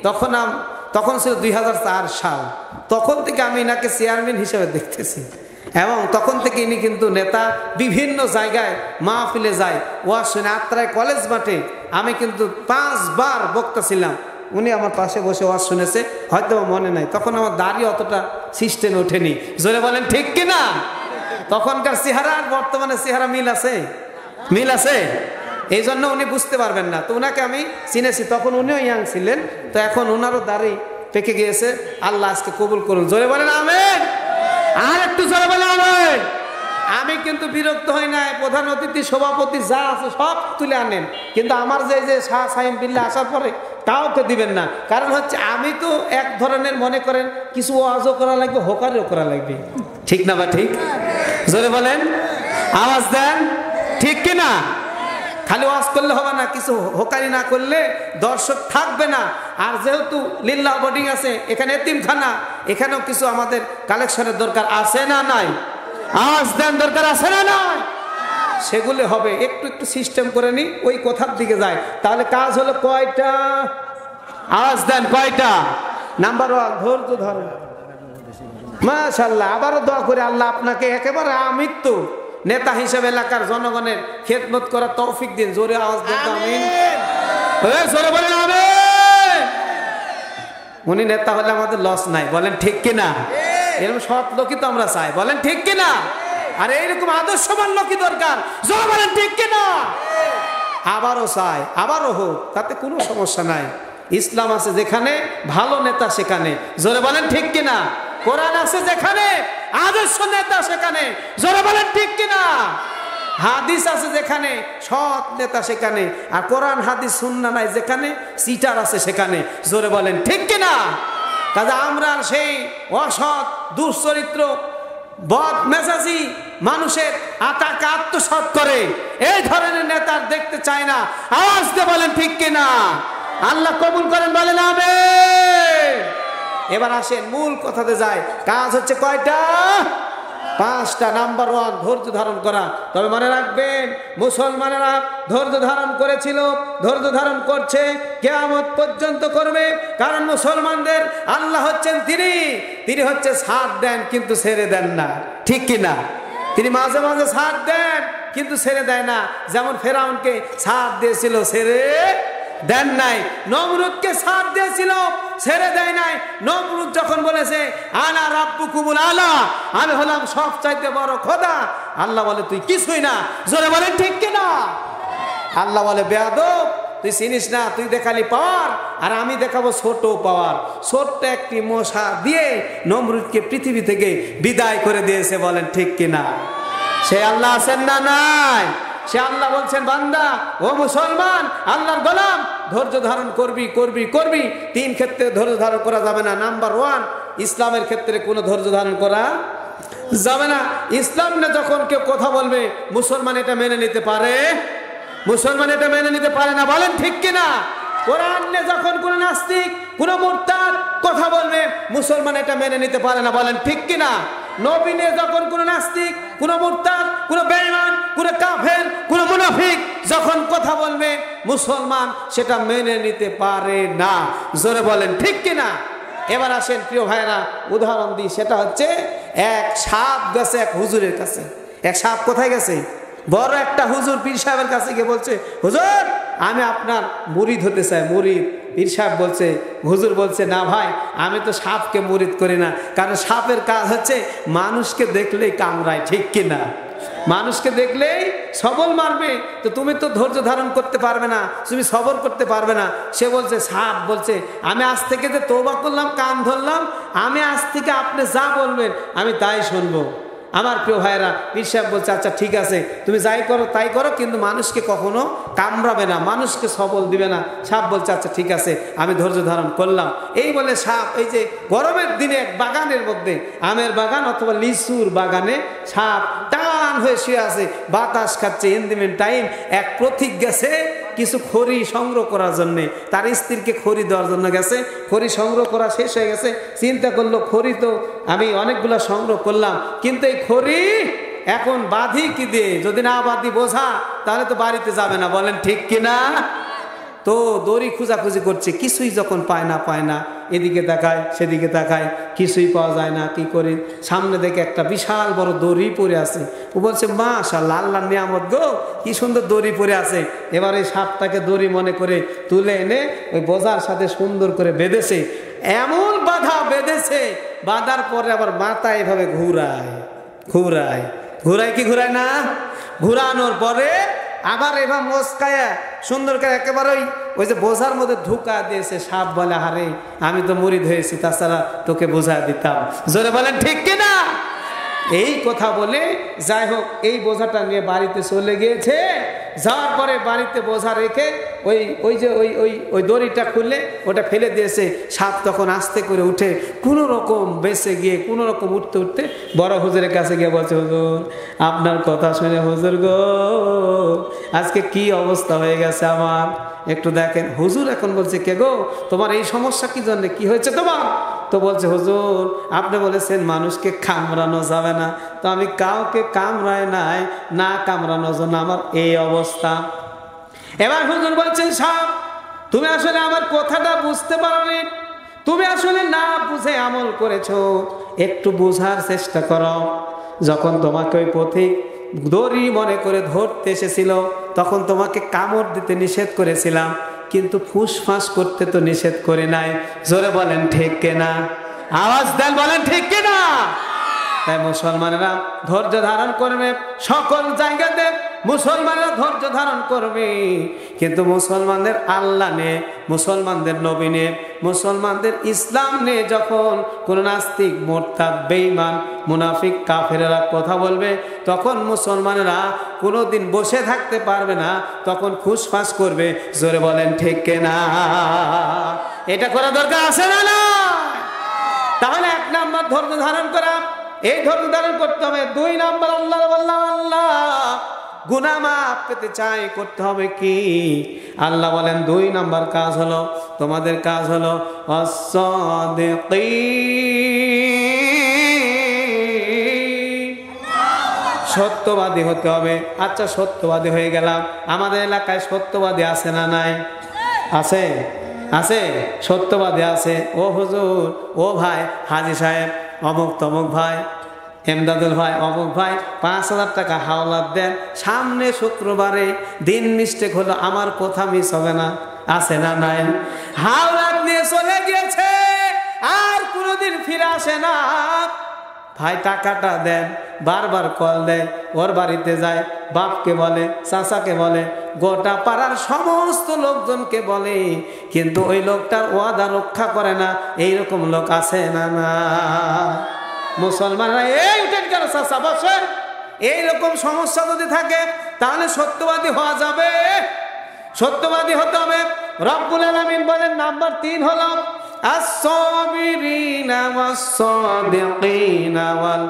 তখন ছিল 2004 সাল, তখন থেকে আমি এনাকে চেয়ারম্যান হিসেবে দেখতেছি। এবং তখন থেকে ইনি কিন্তু নেতা, বিভিন্ন জায়গায় মাহফিলে যায়, ওয়াজ শুনে। আত্রায় কলেজ মাঠে আমি কিন্তু 5 বার বক্তা ছিলাম, উনি আমার পাশে বসে ওয়াজ শুনেছে, হয়তো মনে নাই, তখন আমার দাড়ি অতটা সিস্টেমে ওঠেনি। জোরে বলেন ঠিক কিনা? তখনকার চেহারা আর বর্তমানে চেহারা মিল আছে? মিল আছে। এই জন্য উনি বুঝতে পারবেন না। তো উনাকে আমি চিনেছি, তখন উনিও ইয়াং ছিলেন, তো এখন ওনারও দাড়ি পেকে গিয়েছে। আল্লাহ আজকে কবুল করুন। জোরে বলেন আমিন। আর একটু জোরে বলেন আমিন। আমি কিন্তু বিরক্ত হই নাই, প্রধান অতিথি সভাপতি যা আছে সব তুলে আনেন, কিন্তু আমার যে শাহ সাইম বিল্লাহ আসার পরে কাউকে দিবেন না। কারণ হচ্ছে আমি তো এক ধরনের, মনে করেন কিছু ওয়াজও করা লাগবে, হোকারও করা লাগবে, ঠিক না বা ঠিক? জোরে বলেন, আওয়াজ দেন, ঠিক কিনা? খালি ওয়াজ করলে হবে না, কিছু হোকারি না করলে দর্শক থাকবে না। আর যেহেতু লিল্লাহ বোর্ডিং আছে, এখানে এতিমখানা, এখানেও কিছু আমাদের কালেকশনের দরকার আছে না নাই? আওয়াজ দেন, দরকার আছে না নাই? সেগুলি হবে, একটু একটু সিস্টেম করে নি, ওই কথার দিকে যায়। তাহলে কাজ হলো কয়টা? আওয়াজ দেন, কয়টা? নাম্বার 1, ধৈর্য ধরেন। মাশাআল্লাহ, আবারও দোয়া করে আল্লাহ আপনাকে একেবারে আমৃত্যু নেতা হিসেবে এলাকার জনগণের খেদমত করার তৌফিক দিন। জোরে আওয়াজ দেন আমিন। জোরে বলেন আমিন। উনি নেতা হলে আমাদের লস নাই, বলেন ঠিক কিনা? এরকম সৎ লোকই তো আমরা চাই, বলেন ঠিক কিনা? আর এইরকম আদর্শবান লোকই দরকার, জোরে বলেন ঠিক কিনা? আবারও চাই, আবারও হোক, তাতে কোনো সমস্যা নাই। ইসলাম আছে যেখানে, ভালো নেতা সেখানে, জোরে বলেন ঠিক কিনা? কোরআন আছে যেখানে, আদর্শ নেতা সেখানে, জোরে বলেন ঠিক কিনা? হাদিস আছে যেখানে, সৎ নেতা সেখানে। আর কোরআন হাদিস সুন্নাহ নাই যেখানে, সিটার আছে সেখানে, জোরে বলেন ঠিক কিনা? কাজে আমরা সেই অসৎ, দুশ্চরিত্র, বদ মেজাজি, মানুষের আত্মাকে আত্মসাৎ করে এই ধরনের নেতা দেখতে চায় না। আওয়াজ দিয়ে বলেন ঠিক কিনা? আল্লাহ কবুল করেন, বলেন আমিন। এবার আসেন মূল কথাতে যায়। কাজ হচ্ছে কয়টা? 5টা। নাম্বার 1, ধৈর্য ধারণ করা। তবে মনে রাখবেন, মুসলমানেরা ধৈর্য ধারণ করেছিল, ধৈর্য ধারণ করছে, কিয়ামত পর্যন্ত করবে। কারণ মুসলমানদের আল্লাহ হচ্ছেন তিনি হচ্ছে ছাড় দেন কিন্তু ছেড়ে দেন না, ঠিক কিনা? তিনি মাঝে মাঝে ছাড় দেন কিন্তু ছেড়ে দেয় না। যেমন ফেরাউনকে ছাড় দিয়েছিল, ছেড়ে দেন নাই। নমরুদকে ছাড় দিয়েছিল, ছেড়ে দেয় নাই। নমরুদ যখন বলেছে আনা রাব্বুকুমুল আলা, আমি হলাম সবচাইতে বড় খোদা, আল্লাহ বলে তুই কিছুই না। জোরে বলেন ঠিক কিনা? আল্লাহ বলে বেয়াদব, তুই চিনিস না, তুই দেখালি পাওয়ার আর আমি দেখাবো ছোট পাওয়ার। ছোট্ট একটি মশা দিয়ে নমরুদকে পৃথিবী থেকে বিদায় করে দিয়েছে, বলেন ঠিক কিনা? সে আল্লাহ আছেন না নাই? সে আল্লাহ বলছেন, বান্দা ও মুসলমান, আল্লাহর গোলাম, ধৈর্য ধারণ করবি করবি করবি। 3 ক্ষেত্রে ধৈর্য ধারণ করা যাবে না। নাম্বার 1, ইসলামের ক্ষেত্রে কোনো ধৈর্য ধারণ করা যাবে না। ইসলাম না যখন কেউ কথা বলবে, মুসলমান এটা মেনে নিতে পারে? মুসলমান এটা মেনে নিতে পারে না, বলেন ঠিক কিনা? কোরআন নিয়ে যখন কোন নাস্তিক, কোন মুরতাদ কথা বলবে, মুসলমান এটা মেনে নিতে পারে না, বলেন ঠিক কিনা? নবী নিয়ে যখন কোন নাস্তিক, কোন মুরতাদ, কোন বেঈমান, কোন কাফের, কোন মুনাফিক যখন কথা বলবে, মুসলমান সেটা মেনে নিতে পারে না। জোরে বলেন ঠিক কিনা? এবার আসেন প্রিয় ভাইরা, উদাহরণ দিই। সেটা হচ্ছে, এক সাপ গেছে এক হুজুরের কাছে। এক সাপ কোথায় গেছে? বড় একটা হুজুর পীর সাহেবের কাছে গিয়ে বলছে, হুজুর আমি আপনার মুরিদ হতে চাই। মুরিদ। পীর সাহেব বলছে, হুজুর বলছে, না ভাই, আমি তো সাপকে মুরিদ করি না, কারণ সাপের কাজ হচ্ছে মানুষকে দেখলেই কামড়ায়, ঠিক কিনা? মানুষকে দেখলেই সবল মারবে, তো তুমি তো ধৈর্য ধারণ করতে পারবে না, তুমি সবর করতে পারবে না। সে বলছে, সাপ বলছে, আমি আজ থেকে যে তওবা করলাম, কান ধরলাম, আমি আজ থেকে আপনি যা বলবেন আমি তাই শুনবো। আমার প্রিয় ভাইয়েরা, পীর সাহেব বলছে, আচ্ছা ঠিক আছে, তুমি যাই করো তাই করো, কিন্তু মানুষকে কখনো কামড়াবে না, মানুষকে সবল দিবে না। সাপ বলছে, আচ্ছা ঠিক আছে, আমি ধৈর্য ধারণ করলাম। এই বলে সাপ, এই যে গরমের দিনে এক বাগানের মধ্যে, আমের বাগান অথবা লিচুর বাগানে সাপ টান হয়ে শুয়ে আছে, বাতাস খাচ্ছে। ইন দি মিন টাইম এক পথিক গেছে কিছু খড়ি সংগ্রহ করার জন্য, তার স্ত্রীকে খড়ি দেওয়ার জন্য গেছে। খড়ি সংগ্রহ করা শেষ হয়ে গেছে, চিন্তা করলো খড়ি তো আমি অনেকগুলো সংগ্রহ করলাম, কিন্তু এই খড়ি এখন বাঁধি কি দিয়ে? যদি না বাঁধি বোঝা, তাহলে তো বাড়িতে যাবে না, বলেন ঠিক কিনা? তো দড়ি খোঁজাখুঁজি করছে, কিছুই যখন পায় না, এদিকে তাকায় সেদিকে তাকায়, কিছুই পাওয়া যায় না। কি করে, সামনে দেখে একটা বিশাল বড় দড়ি পড়ে আছে। ও বলছে মাশাআল্লাহ, আল্লাহর নিয়ামত গো, কি সুন্দর দড়ি পড়ে আছে। এবার এই সাপটাকে দড়ি মনে করে তুলে এনে ওই বোঝার সাথে সুন্দর করে বেঁধেছে, এমন বাঁধা বেঁধেছে, বাঁধার পরে আবার মাথা এভাবে ঘুরায় কি ঘুরায় না, ঘুরানোর পরে আবার এভাবে মস্কায়া সুন্দর করে একেবারে ওই যে বোঝার মধ্যে ঢুকা দিয়েছে। সাপ বলে, হারে আমি তো মুরিদ হয়েছি, তাছাড়া তোকে বোঝা দিতাম। জোরে বলেন ঠিক কিনা? এই কথা বলে যাই হোক এই বোঝাটা নিয়ে বাড়িতে চলে গিয়েছে। যাওয়ার পরে বাড়িতে বোঝা রেখে ওই দড়িটা খুললে ওটা ফেলে দিয়েছে। সাপ তখন আস্তে করে উঠে কোনো রকম বেঁচে গিয়ে কোনো রকম উঠতে বড় হুজুরের কাছে গিয়ে বলছে, হুজুর আপনার কথা শুনে হুজুর গো, আজকে কি অবস্থা হয়ে গেছে আমার, একটু দেখেন। হুজুর এখন বলছে, কে গো, তোমার এই সমস্যা কি জন্য, কি হয়েছে তোমার? তো বলছে, হুজুর আপনি বলেছেন মানুষকে কামড়ানো যাবে না, তো আমি কাউকে কামড়ায় নাই, না কামড়ানোর জন্য আমার এই অবস্থা। এবার হুজুর বলছেন, সাপ তুমি আসলে আমার কথাটা বুঝতে পারোনি, তুমি আসলে না বুঝে আমল করেছো, একটু বোঝার চেষ্টা করো। যখন তোমাকে ওই পথিক দড়ি মনে করে ধরতে এসেছিল, তখন তোমাকে কামড় দিতে নিষেধ করেছিলাম, কিন্তু ফুসফাস করতে তো নিষেধ করে নাই। জোরে বলেন ঠিক কিনা? আওয়াজ দেন, বলেন ঠিক কিনা? তাই মুসলমানেরা ধৈর্য ধারণ করবে, সকল জায়গাতে মুসলমানেরা ধৈর্য ধারণ করবে, কিন্তু মুসলমানদের আল্লাহ নে, মুসলমানদের নবী নে, মুসলমানদের ইসলাম নে যখন কোন নাস্তিক, মোরতাদ, বেঈমান, মুনাফিক, কাফেরেরা কথা বলবে, তখন মুসলমানেরা কোনোদিন বসে থাকতে পারবে না, তখন ফুসফাস করবে। জোরে বলেন ঠিক কিনা? এটা করা দরকার আছে না? তাহলে 1 নাম্বার ধৈর্য ধারণ করা, এই ধৈর্য ধারণ করতে হবে। 2 নাম্বার আল্লাহ গুনাহ মাফ পেতে চাই, করতে হবে কি? আল্লাহ বলেন 2 নাম্বার কাজ হলো, তোমাদের কাজ হলো সত্যবাদী হতে হবে। আচ্ছা সত্যবাদী হয়ে গেলাম, আমাদের এলাকায় সত্যবাদী আছে না নাই? আছে, আছে, সত্যবাদী আছে। ও হুজুর, ও ভাই হাজী সাহেব, অমুক তমুক ভাই, এমদাদুল ভাই, অমুক ভাই 5000 টাকা হাওলাত দেন, সামনে শুক্রবারে দিন মিস্টেক হলো, আমার কথা মিস হবে না। আছে না নাই? হাওলাত নিয়ে চলে গিয়েছে, আর কোনোদিন ফিরে আসে না। ভাই টাকাটা দেন, বারবার কল দেয়, ওর বাড়িতে যায়, বাপকে বলে, চাচাকে বলে, গোটা পাড়ার সমস্ত লোকজনকে বলে, কিন্তু ওই লোকটার ওয়াদা রক্ষা করে না। এইরকম লোক আছে না? না মুসলমানরা এই উঠেন কেন চাচা বসে, এইরকম সমস্যা যদি থাকে তাহলে সত্যবাদী হওয়া যাবে, সত্যবাদী হতে হবে। রব্বুল আলামিন বলেন নাম্বার 3 হলো আস-সাবিরিনা ওয়াস-সাদিকিনা ওয়াল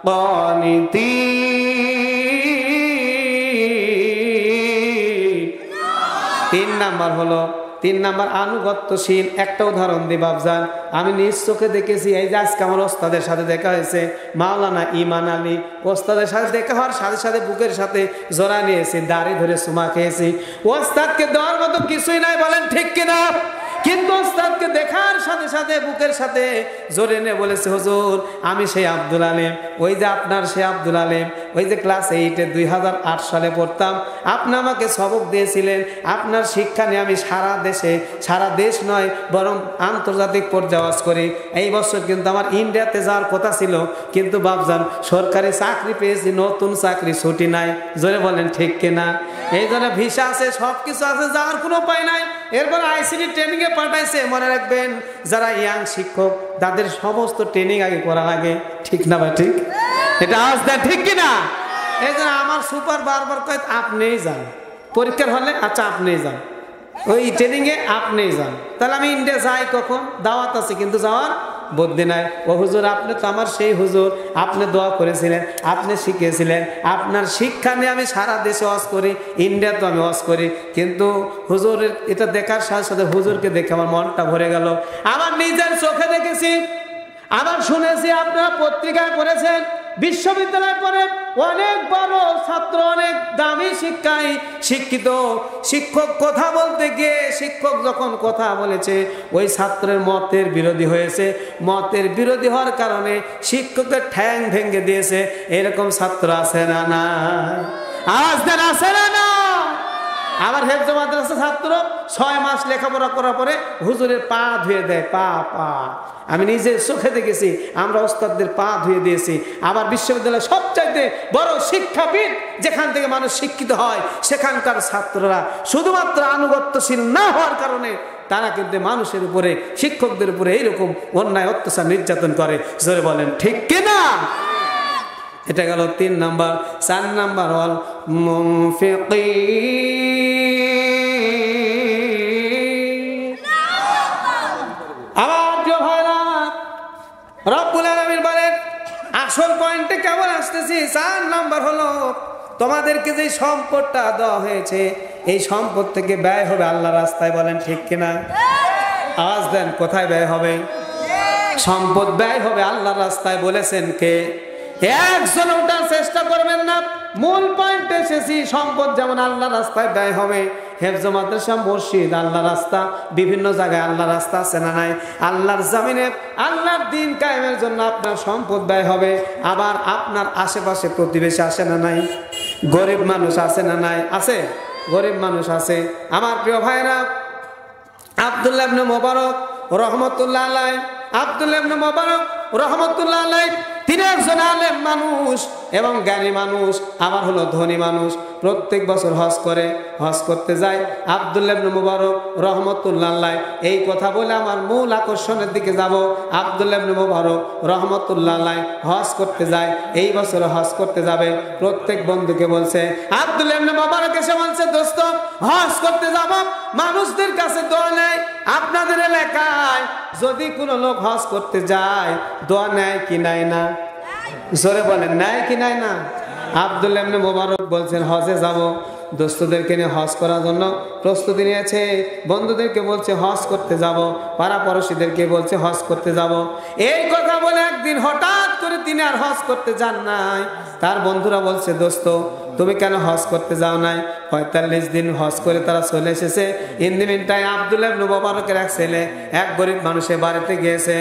কানিতিন। 3 নাম্বার হলো, 3 নাম্বার আনুগত্যশীল। একটা উদাহরণ দিই বাবজান, আমি নিজ চোখে দেখেছি। এই যে আজকে আমার ওস্তাদের সাথে দেখা হয়েছে, মাওলানা ইমান আলী, ওস্তাদের সাথে দেখা হওয়ার সাথে সাথে বুকের সাথে জড়া নিয়েছি, দাড়ি ধরে চুমা খেয়েছি। ওস্তাদকে দেওয়ার মতো কিছুই নাই, বলেন ঠিক কিনা? কিন্তু ওস্তাদকে দেখার সাথে সাথে বুকের সাথে জড়িয়ে নিয়ে বলেছে, হুজুর আমি সেই আব্দুল আলিম, ওই যে আপনার সেই আব্দুল আলিম, ওই যে ক্লাস 8-এ 2008 সালে পড়তাম, আপনি আমাকে সবক দিয়েছিলেন, আপনার শিক্ষা নিয়ে আমি সারা দেশে, সারা দেশ নয় বরং আন্তর্জাতিক পর্যায়ে ওয়াজ করি। এই বছর কিন্তু আমার ইন্ডিয়াতে যাওয়ার কথা ছিল, কিন্তু বাপজান সরকারি চাকরি পেয়েছি, নতুন চাকরি, ছুটি নাই। জোরে বলেন ঠিক কিনা? এই জন্য ভিসা আছে, সব কিছু আছে, যাওয়ার কোনো উপায় নাই। এরপর আইসিডি ট্রেনিংয়ে পাঠাইছে। মনে রাখবেন, যারা ইয়াং শিক্ষক তাদের সমস্ত ট্রেনিং আগে করা লাগে, ঠিক না ভাই? ঠিক, এটা আওয়াজ দেন ঠিক কিনা? এই জন্য আমার সুপার বারবার কয় আপনিই যান পরীক্ষার হলে, আচ্ছা আপনিই যান, ওই ট্রেনিংয়ে আপনিই যান। তাহলে আমি ইন্ডিয়া যাই কখন? দাওয়াত আছে কিন্তু যাওয়ার বুদ্ধি নাই। ও হুজুর আপনি তো আমার সেই হুজুর, আপনি দোয়া করেছিলেন, আপনি শিখিয়েছিলেন, আপনার শিক্ষা নিয়ে আমি সারা দেশে ওয়াজ করি, ইন্ডিয়া তো আমি ওয়াজ করি, কিন্তু হুজুরের এটা দেখার সাথে সাথে হুজুরকে দেখে আমার মনটা ভরে গেল। আমার নিজের চোখে দেখেছি, আবার শুনেছি, আপনারা পত্রিকায় পড়েছেন, বিশ্ববিদ্যালয়ে পড়ে, অনেক বড় ছাত্র, অনেক দামি শিক্ষায় শিক্ষিত। শিক্ষক কথা বলতে গিয়ে শিক্ষক যখন কথা বলেছে, ওই ছাত্রের মতের বিরোধী হয়েছে। মতের বিরোধী হওয়ার কারণে শিক্ষকের ঠ্যাং ভেঙে দিয়েছে। এরকম ছাত্র আছে না না? আজ দেন আছে না না? আবার হেফজ মাদ্রাসা ছাত্র 6 মাস লেখাপড়া করার পরে হুজুরের পা ধুয়ে দেয়। পা পা আমি নিজে চোখে দেখেছি, আমরা ওস্তাদদের পা ধুয়ে দিয়েছি। আবার বিশ্ববিদ্যালয়ের সবচাইতে বড় শিক্ষাপীঠ, যেখান থেকে মানুষ শিক্ষিত হয়, সেখানকার ছাত্ররা শুধুমাত্র আনুগত্যশীল না হওয়ার কারণে তারা কিন্তু মানুষের উপরে, শিক্ষকদের উপরে এইরকম অন্যায় অত্যাচার নির্যাতন করে। জোরে বলেন ঠিক কিনা? এটা গেল 3 নাম্বার। 4 নাম্বার হল মুনফিকিন। আমার প্রিয় ভাইরা, রব্বুল আলামিন বলেন, আসল পয়েন্টে কেমন আসতেছি। 4 নাম্বার হলো তোমাদেরকে যে সম্পদটা দেওয়া হয়েছে, এই সম্পদ থেকে ব্যয় হবে আল্লাহর রাস্তায়। বলেন ঠিক কিনা? আওয়াজ দেন, কোথায় ব্যয় হবে? সম্পদ ব্যয় হবে আল্লাহর রাস্তায়। বলেছেন কে? একজন ওঠার চেষ্টা করবেন না। মূল পয়েন্টে এসেছি, সম্পদ যেমন আল্লাহর রাস্তায় ব্যয় হবে। হেফজ মাদ্রাসা, মসজিদ আল্লাহর রাস্তা, বিভিন্ন জায়গায় আল্লাহর রাস্তা আছে না নাই? আল্লাহর জমিনে আল্লাহর দ্বীন কায়েমের জন্য আপনার সম্পদ ব্যয় হবে। আবার আপনার আশেপাশে প্রতিবেশী আসে না নাই? গরিব মানুষ আছে না নাই? আছে, গরিব মানুষ আছে। আমার প্রিয় ভাইরা, আব্দুল্লাহ ইবনে মুবারক রহমতুল্লাহ আলাইহি, আব্দুল্লাহ ইবনে মুবারক রহমতুল্লাহ আলাইহি, তিনি একজন আলেম মানুষ এবং জ্ঞানী মানুষ, আবার হলো ধনী মানুষ। প্রত্যেক বছর হজ করে, হজ করতে যায়। আব্দুল্লাহ ইবনে মুবারক রহমতুল্লাহ আলাইহি, এই কথা বলে আমার মূল আকর্ষণের দিকে যাব। আব্দুল্লাহ ইবনে মুবারক রহমতুল্লাহ আলাইহি হজ করতে যায়, এই বছর হজ করতে যাবে। প্রত্যেক বন্ধুকে বলছে, আব্দুল্লাহ ইবনে মুবারক এসে বলছে, দোস্ত হজ করতে যাব, মানুষদের কাছে দোয়া নেই। আপনাদের এলাকায় যদি কোনো লোক হজ করতে যায়, দোয়া নেয় কি নেয় না? জোরে বলেন, নেয় কি নেয় না? আব্দুল্লাহ ইবনে মুবারক বলছেন, হজে যাব। দোস্তদেরকে নিয়ে হজ করার জন্য প্রস্তুতি নিয়েছে। বন্ধুদেরকে বলছে হজ করতে যাব, পাড়া পড়শিদেরকে বলছে হজ করতে যাব। এই কথা বলে একদিন হঠাৎ করে তিনি আর হজ করতে যান নাই। তার বন্ধুরা বলছে, দোস্ত তুমি কেন হজ করতে যাও নাই? 45 দিন হজ করে তারা চলে এসেছে। In the meantime Abdullah ibn মুবারকের এক ছেলে এক গরিব মানুষের বাড়িতে গিয়েছে।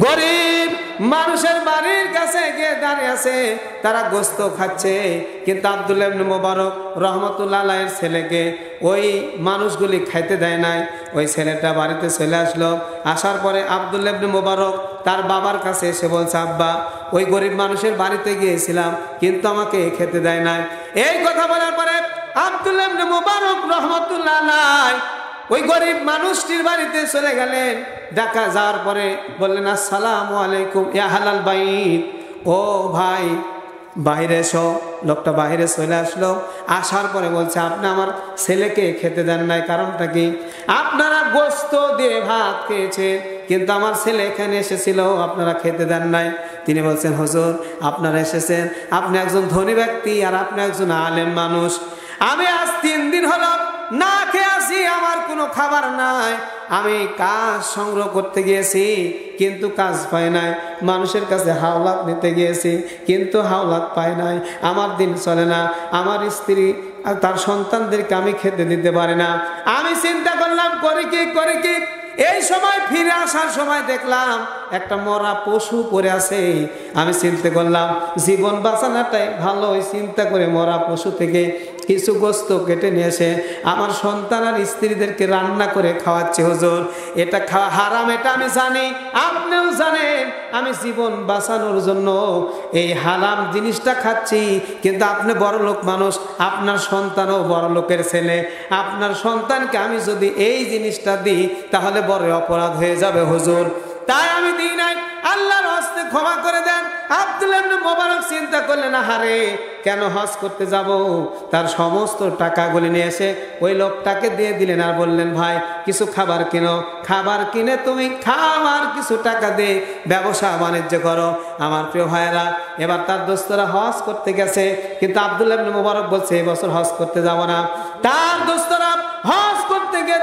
গরিব মানুষের বাড়ির কাছে গিয়ে দাঁড়িয়ে আছে, তারা গোস্ত খাচ্ছে। কিন্তু আব্দুল্লাহ ইবনে মুবারক রহমতুল্লাহ আলাইহির ছেলেকে ওই মানুষগুলি খাইতে দেয় নাই। ওই ছেলেটা বাড়িতে চলে আসলো। আসার পরে আব্দুল্লাহ ইবনে মুবারক তার বাবার কাছে এসে বলছে, আব্বা ওই গরিব মানুষের বাড়িতে গিয়েছিলাম, কিন্তু আমাকে খেতে দেয় নাই। এই কথা বলার পরে আব্দুল্লাহ ইবনে মুবারক রহমতুল্লাহ আলাইহি ওই গরিব মানুষটির বাড়িতে চলে গেলেন। দেখা যাওয়ার পরে বললেন, আসসালামু আলাইকুম ইয়া হালাল বাইত। ও ভাই বাইরে এসো। লোকটা বাইরে চলে আসলো। আসার পরে বলছে, আপনি আমার ছেলেকে খেতে দেন নাই, কারণটা কি? আপনারা গোস্ত দিয়ে ভাত খেয়েছেন, কিন্তু আমার ছেলে এখানে এসেছিল, আপনারা খেতে দেন নাই। তিনি বলছেন, হুজুর আপনারা এসেছেন, আপনি একজন ধনী ব্যক্তি আর আপনি একজন আলেম মানুষ। আমি আজ 3 দিন হলো না খেয়ে আসি, আমার কোনো খাবার নাই। আমি কাজ সংগ্রহ করতে গিয়েছি, কিন্তু কাজ পাই নাই। মানুষের কাছে হাওলাত নিতে গিয়েছি, কিন্তু হাওলাত পাই নাই। আমার দিন চলে না। আমার স্ত্রী আর তার সন্তানদেরকে আমি খেতে দিতে পারি না। আমি চিন্তা করলাম, করি কি। এই সময় ফিরে আসার সময় দেখলাম একটা মরা পশু পড়ে আছে। আমি চিন্তা করলাম জীবন বাঁচানোটাই ভালো। ওই চিন্তা করে মরা পশু থেকে কিছু গোস্ত কেটে নিয়ে এসে আমার সন্তান আর স্ত্রীদেরকে রান্না করে খাওয়াচ্ছি। হুজুর এটা খাওয়া হারাম, এটা আমি জানি, আপনিও জানেন। আমি জীবন বাঁচানোর জন্য এই হারাম জিনিসটা খাচ্ছি, কিন্তু আপনি বড় লোক মানুষ, আপনার সন্তানও বড় লোকের ছেলে। আপনার সন্তানকে আমি যদি এই জিনিসটা দিই তাহলে বড় অপরাধ হয়ে যাবে হুজুর, তাই আমি দিই নাই। আল্লাহর হস্তে ক্ষমা করে দেন। আব্দুল্লাহ ইবনে মুবারক চিন্তা করলেন, আহারে কেন হজ করতে যাব? তার সমস্ত টাকাগুলি নিয়ে এসে ওই লোকটাকে দিয়ে দিলেন আর বললেন, ভাই কিছু খাবার কিনো, খাবার কিনে তুমি খাবার কিছু টাকা দিয়ে ব্যবসা বাণিজ্য করো। আমার প্রিয় ভাইয়েরা, এবার তার দোস্তরা হজ করতে গেছে, কিন্তু আব্দুল্লাহ ইবনে মুবারক বলছে এই বছর হজ করতে যাব না। তার দোস্তরা হজ করতে গিয়ে দেখে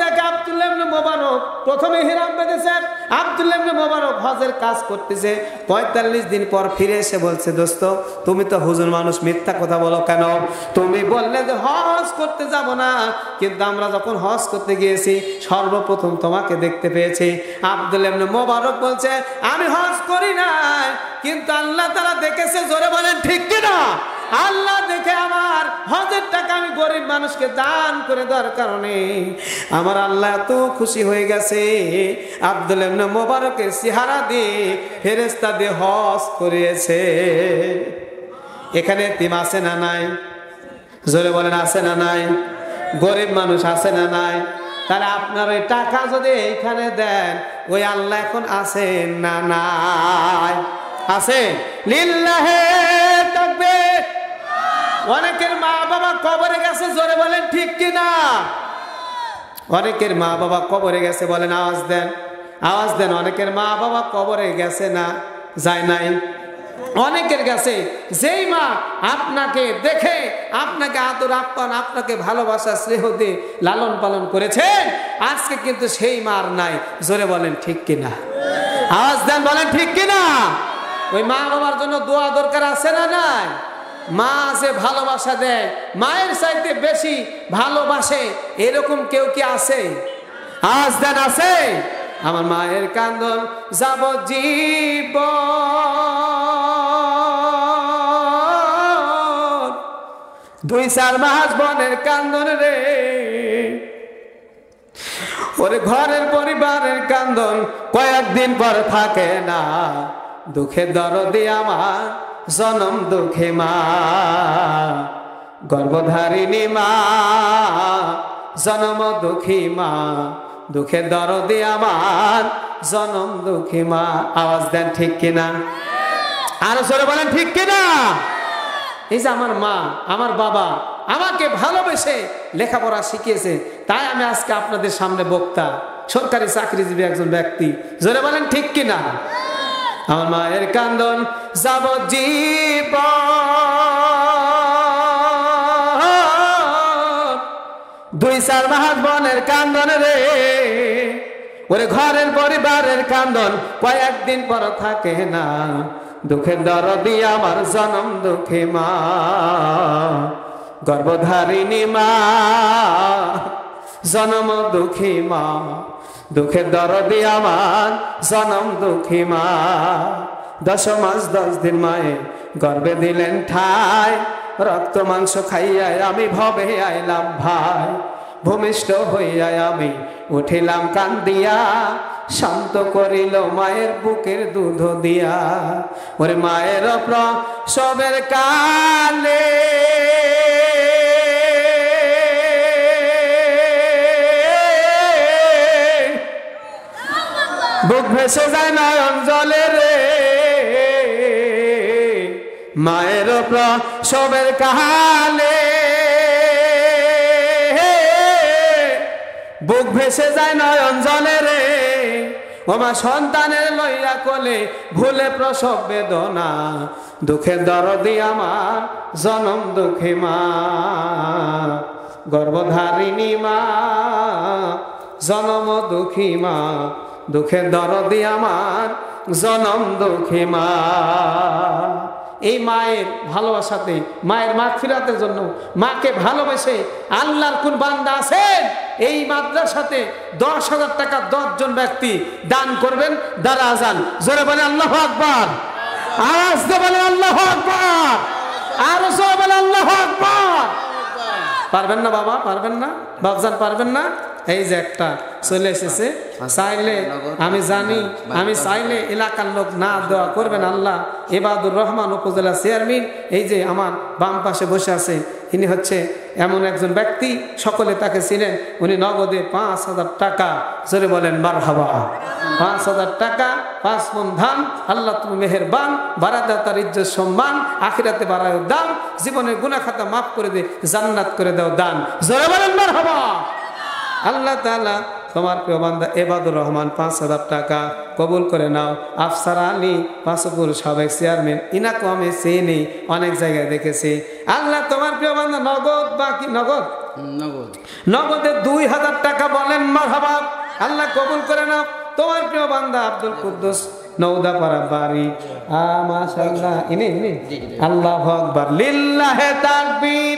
আব্দুল্লাহ ইবনে মুবারক প্রথমে হিরাম বেঁধেছে। আব্দুল্লাহ ইবনে মুবারক হজের কাজ করতেছে। 45 দিন পর ফিরে এসে বলছে, দোস্ত তুমি তো হুজুর মানুষ, মিথ্যা কথা বলো কেন? তুমি বললে যে হজ করতে যাব না, কিন্তু আমরা যখন হজ করতে গিয়েছি সর্বপ্রথম তোমাকে দেখতে পেয়েছি। আব্দুল্লাহ ইবনে মুবারক বলছে, আমি হজ করি নাই, কিন্তু আল্লাহ তাআলা দেখেছে। জোরে বলেন ঠিক কিনা? আল্লাহ দেখে আমার হজের টাকা আমি গরিব মানুষকে দান করে দেওয়ার কারণে আমার আল্লাহ এত খুশি হয়ে গেছে। আব্দুল্লাহ ইবনে মুবারকের চেহারা দিয়ে ফেরেশতা দিয়ে হজ করিয়েছে। এখানে এতিম আছে না নাই? জোরে বলেন আছে না নাই? গরিব মানুষ আছে না নাই? তাহলে আপনার ওই টাকা যদি এইখানে দেন, ওই আল্লাহ এখন আছেন না নাই? আছে। লিল্লাহে তাকবীর। অনেকের মা বাবা কবরে গেছে, জোরে বলেন ঠিক কিনা? অনেকের মা বাবা কবরে গেছে, বলেন আওয়াজ দেন, আওয়াজ দেন। অনেকের মা বাবা কবরে গেছে না যায় নাই? অনেকের কাছে যেই মা আপনাকে দেখে আপনাকে আদর আপ্যায়ন, আপনাকে ভালোবাসা স্নেহ দিয়ে লালন পালন করেছেন, আজকে কিন্তু সেই মার নাই। জোরে বলেন ঠিক কিনা? আওয়াজ দেন, বলেন ঠিক কিনা? ওই মা বাবার জন্য দোয়া দরকার আছে না নাই? মা আছে, ভালোবাসা দেয়, মায়ের চাইতে বেশি ভালোবাসে, এরকম কেউ কি আছে? আওয়াজ দেন আছে? আমার মায়ের কান্দন যাবজ্জীবন, 2-4 মাস বনের কান্দন রে, ওরে ঘরের পরিবারের কান্দন কয়েকদিন পর থাকে না। দুঃখে দরদি আমার জনম দুঃখে মা, গর্ভধারিণী মা, জনম দুঃখী মা, দুঃখে দরদি আমার জনম দুঃখী মা। আওয়াজ দেন ঠিক কিনা? আরো জোরে বলেন ঠিক কিনা? এই যে আমার মা, আমার বাবা আমাকে ভালোবেসে লেখাপড়া শিখিয়েছে, তাই আমি আজকে আপনাদের সামনে বক্তা, সরকারি চাকরিজীবী একজন ব্যক্তি। জোরে বলেন ঠিক কিনা? আমার মায়ের কান্দন যাবজ্জীবন, 2-4 মাস বনের কান্দন রে, ওরে ঘরের পরিবারের কান্দন কয়েকদিন পর থাকে না। দুঃখের দরদি আমার জনম দুঃখী মা, গর্ভধারিণী মা, জনম দুঃখী মা, দুঃখের দরদি আমার জনম দুঃখী মা। 10 মাস 10 দিন মায়ে গর্ভে দিলেন ঠাই, রক্ত মাংস খাইয়াই আমি ভবে আইলাম ভাই, ভূমিষ্ঠ হইয়া আমি উঠিলাম কান্দিয়া, শান্ত করিল মায়ের বুকের দুধ দিয়া। ওরে মায়ের প্রসবের কালে বুক ভেসে যায় নয়ন জলে রে, মায়ের প্রসবের কালে বুক ভেসে যায় নয়ন জলে রে, ওমা সন্তানের লইয়া কোলে ভুলে প্রসব বেদনা, দুঃখের দরদি আমার জনম দুঃখী মা, গর্ভধারিণী মা, জনম দুঃখী মা, দুঃখের দরদি আমার জনম দুঃখী মা। এই মায়ের ভালোবাসাতে, মায়ের মাগফিরাতের জন্য, মাকে ভালোবেসে আল্লাহর কোন বান্দা আছেন এই মাদ্রাসাতে 10,000 টাকা 10 জন ব্যক্তি দান করবেন? দ্বারা আজান জোরে বলে আল্লাহু আকবার, আওয়াজ দিয়ে বলে আল্লাহু আকবার, আরো জোরে বলে আল্লাহু আকবার। পারবেন না বাবা? পারবেন না বাবজান? পারবেন না? এই যে একটা চলে এসেছে, চাইলে আমি জানি, আমি চাইলে এলাকার লোক না দেওয়া করবেন। আল্লাহ ইবাদুর রহমান উপজেলা চেয়ারম্যান, এই যে আমার বাম পাশে বসে আছে, ইনি হচ্ছে এমন একজন ব্যক্তি, সকলে তাকে চিনেন। উনি নগদে 5,000 টাকা, জোরে বলেন মারহাবা, 5,000 টাকা, 5 মণ ধান। আল্লাহ তুমি মেহেরবান, বাড়াদা তার ইজ্জত সম্মান, আখিরাতে বাড়ায় দাম, জীবনের গুনাহ খাতা মাফ করে দে, জান্নাত করে দাও দান, জোরে বলেন মারহাবা। আল্লাহ তাআলা তোমার প্রিয় বান্দা ইবাদুর রহমান 5,000 টাকা কবুল করে নাও। আফসার আলী পাঁচপুর সাবেক চেয়ারম্যান, ইনাকে আমি চিনি, অনেক জায়গায় দেখেছি। আল্লাহ তোমার প্রিয় বান্দা নগদ, বাকি নগদ, নগদে 2,000 টাকা, বলেন মারহাবা। মারহাবা। আল্লাহ কবুল করে নাও। তোমার প্রিয় বান্দা আব্দুল কুদ্দুস নওদাপাড়া বাড়ি। মাশাআল্লাহ। ইনি আল্লাহু আকবার, লিল্লাহি তাকবীর,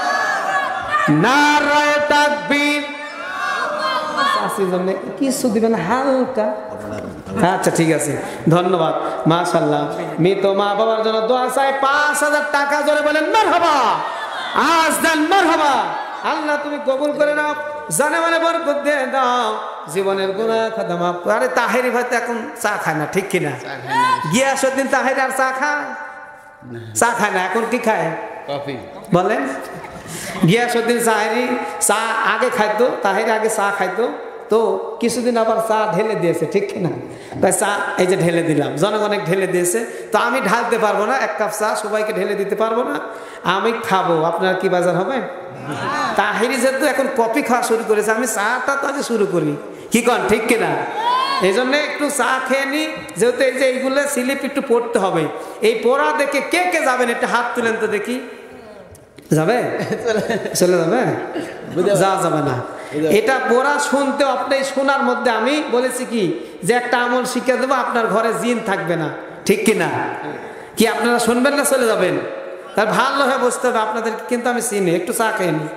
নারায়ে তাকবীর। আসির জন্য কিছু দিবেন হালকা। আচ্ছা ঠিক আছে, ধন্যবাদ। মাশাআল্লাহ। মৃত মা বাবার জন্য দোয়া চাই। 5000 টাকা জোরে বলেন মারহাবা। আজ দেন মারহাবা। আল্লাহ তুমি কবুল করে নাও, জানে মানে বরকত দিয়ে দাও, জীবনের গুনাহ খাতা মাফ। আরে তাহেরি ভাই তো এখন চা খায় না, ঠিক কিনা? গিয়াসউদ্দিন তাহেরি আর চা খায়? চা খায় না, এখন কি খায়? কফি। বলেন। গিয়াসউদ্দিন তাহেরি চা আগে খাইতো, তাহেরি আগে চা খাইতো, তো কিছুদিন আবার চা ঢেলে দিয়েছে, ঠিক কিনা? তাই চা এই যে ঢেলে দিলাম, জনগণকে ঢেলে দিয়েছে, তো আমি ঢালতে পারবো না, এক কাপ চা সবাইকে ঢেলে দিতে পারবো না, আমি খাবো। আপনার কি বাজার হবে? তাহেরি যেহেতু এখন কফি খাওয়া শুরু করেছে, আমি চাটা তো আগে শুরু করি, কি কন, ঠিক কিনা? এই জন্য একটু চা খেয়ে নি, যেহেতু এই যে এইগুলো স্লিপ একটু পড়তে হবে। এই পড়া দেখে কে কে যাবেন একটু হাত তুলেন তো দেখি। যাবে? চলে যাবে? যাওয়া যাবে না। এটা পড়া শুনতে, আপনি শোনার মধ্যে আমি বলেছি কি যে একটা আমল শিক্ষা দেবো, আপনার ঘরে জিন থাকবে না, ঠিক কিনা? কি আপনারা শুনবেন না চলে যাবেন? তার ভালো হয়ে বসতে হবে আপনাদেরকে, কিন্তু আমি চিনি। একটু চা খেয়ে নি।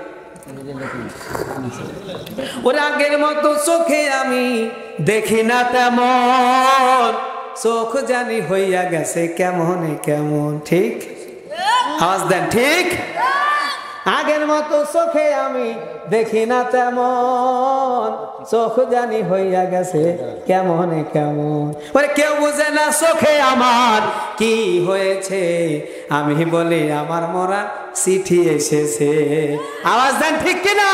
ওরে আগের মতো চোখে আমি দেখি না তেমন, চোখ জানি হইয়া গেছে কেমন কেমন, ঠিক? আওয়াজ দেন, ঠিক? আগের মতো চোখে আমি দেখি না তেমন, চোখ জানি হইয়া গেছে কেমন কেমন। ওরে কেউ বুঝে না চোখে আমার কি হয়েছে, আমি বলি আমার মরা চিঠি এসেছে। আওয়াজ দেন, ঠিক কিনা?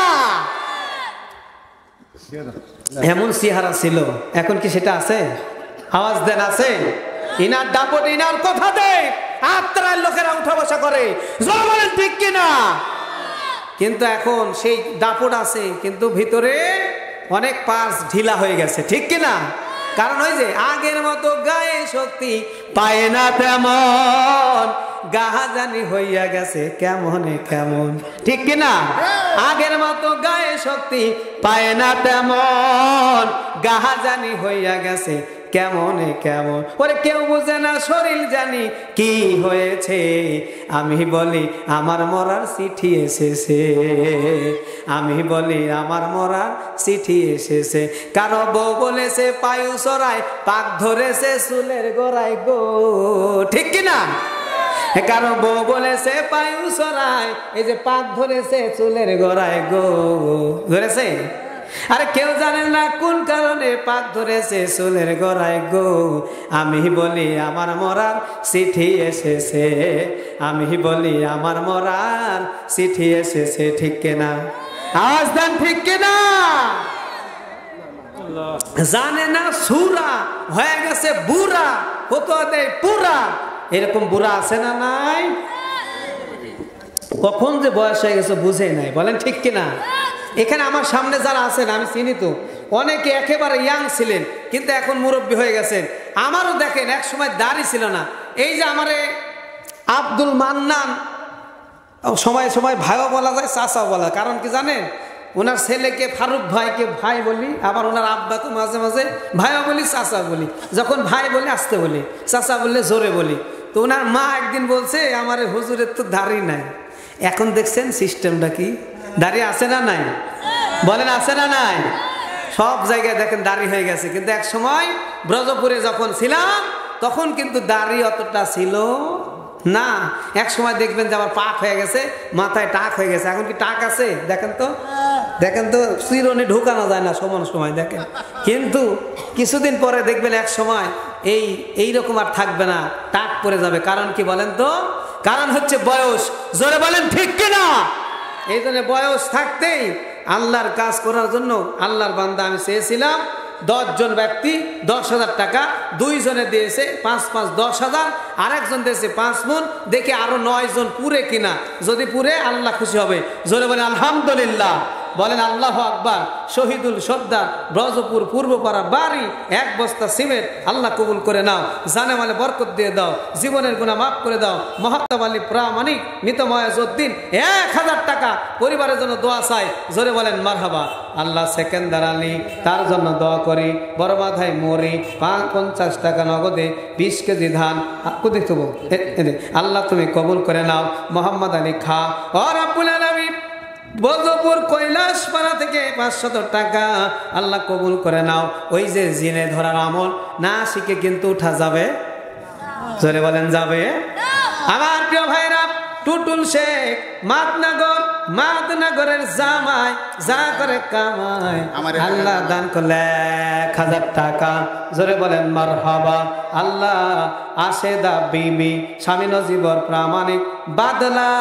এমন চেহারা ছিল, এখন কি সেটা আছে? আওয়াজ দেন, আছে? ইনার দাপট, ইনার কথা দেয় আত্রার লোকেরা উঠা বসা করে, জোর বলেন ঠিক কিনা? কিন্তু এখন সেই দাপট আছে, কিন্তু ভিতরে অনেক পার্স ঢিলা হয়ে গেছে, ঠিক কিনা? কারণ ওই যে আগের মতো গায়ে শক্তি পায় না তেমন, গাহা জানি হইয়া গেছে কেমন কেমন, ঠিক কিনা? আগের মতো গায়ে শক্তি পায় না তেমন, গাহা জানি হইয়া গেছে কেমন কেমন। ওরে কেউ বুঝে না শরীর জানি কি হয়েছে, আমি বলি আমার মরার চিঠি এসেছে, আমি বলি আমার মরার চিঠি এসেছে। কারো বউ বলেছে পায়ু চড়ায়, পাক ধরেছে চুলের গোড়ায় গো, ঠিক কিনা? কারো বউ বলেছে পায়ু চড়ায়, এই যে পাক ধরেছে চুলের গোড়ায় গো, ধরেছে? আরে কেউ জানে না কোন কারণে পাক ধরেছে চুলের গোড়ায় গো, আমি বলি আমার মরার চিঠি এসেছে, আমি বলি আমার মরার চিঠি এসেছে, ঠিক কিনা? আওয়াজ দেন, ঠিক কিনা? জানে না সুরা হয়ে গেছে বুড়া, হতো দেয় পুরা। এরকম বুড়া আছে না নাই? কখন যে বয়স হয়ে গেছে বুঝে নাই, বলেন ঠিক কিনা? এখানে আমার সামনে যারা আছেন আমি চিনি তো, অনেকে একেবারে ইয়াং ছিলেন কিন্তু এখন মুরব্বী হয়ে গেছেন। আমারও দেখেন এক সময় দাড়ি ছিল না। এই যে আমারে আব্দুল মান্নান, সময় সময় ভাইও বলা যায়, চাচাও বলা, কারণ কি জানেন? ওনার ছেলেকে ফারুক ভাইকে ভাই বলি, আবার ওনার আব্বাকে মাঝে মাঝে ভাইও বলি, চাচা বলি। যখন ভাই বলি আস্তে বলি, চাচা বললে জোরে বলি। তো ওনার মা একদিন বলছে আমার হুজুরের তো দাড়ি নাই। এখন দেখছেন সিস্টেমটা কি? দাড়ি আছে না নাই? বলেন আছে না নাই? সব জায়গায় দেখেন দাড়ি হয়ে গেছে, কিন্তু এক সময় ব্রজপুরে যখন ছিলাম তখন কিন্তু দাড়ি অতটা ছিল না। এক সময় দেখবেন যে আমার পাক হয়ে গেছে, মাথায় টাক হয়ে গেছে। এখন কি টাক আছে? দেখেন তো, দেখেন তো, চিরুনি ঢুকানো যায় না সমান সময়, দেখেন। কিন্তু কিছুদিন পরে দেখবেন এক সময় এইরকম আর থাকবে না, টাক পড়ে যাবে। কারণ কি বলেন তো? কারণ হচ্ছে বয়স। জোরে বলেন ঠিক কিনা? এই জন্য বয়স থাকতেই আল্লাহর কাজ করার জন্য আল্লাহর বান্দা আমি চেয়েছিলাম 10 জন ব্যক্তি 10,000 টাকা, 2 জনে দিয়েছে 5-5 10,000, আরেকজন দিয়েছে 5 মণ। দেখে আরো 9 জন পুরে কিনা, যদি পুরে আল্লাহ খুশি হবে। জোরে বলে আলহামদুলিল্লাহ। বলেন আল্লাহু আকবার। শহীদুল সর্দার ব্রজপুর পূর্বপাড়া বাড়ি, 1 বস্তা সিমেন্ট আল্লাহ কবুল করে নাও, জানে মালে বরকত দিয়ে দাও, জীবনের গুনাহ মাফ করে দাও। মহাত্মা আলী প্রামাণিক মৃত ময়াজউদ্দিন 1000 টাকা পরিবারের জন্য দোয়া চাই, জোরে বলেন মারহাবা। আল্লাহ সেকেন্দার আলী তার জন্য দোয়া করি, বড় মাথায় মরি 50 টাকা নগদে 20 কেজি ধান কোথায় দেবো, আল্লাহ তুমি কবুল করে নাও। মোহাম্মদ আলী খা ও রাব্বুল আলামিন বজপুর কৈলাসপাড়া থেকে 500 টাকা আল্লাহ কবুল করে নাও। ওই যে জিনে ধরার আমল না শিখে কিন্তু উঠা যাবে, জোরে বলেন যাবে। আমার প্রিয় ভাইরা, টুটুল শেখ মাদনগরের জামাই যা করে কামাই, আল্লাহ দান করলে 1000 টাকা, জোরে বলেন মারহাবা। আল্লাহ আশেদা বিবি স্বামী নজিবর প্রামাণিক বাদলা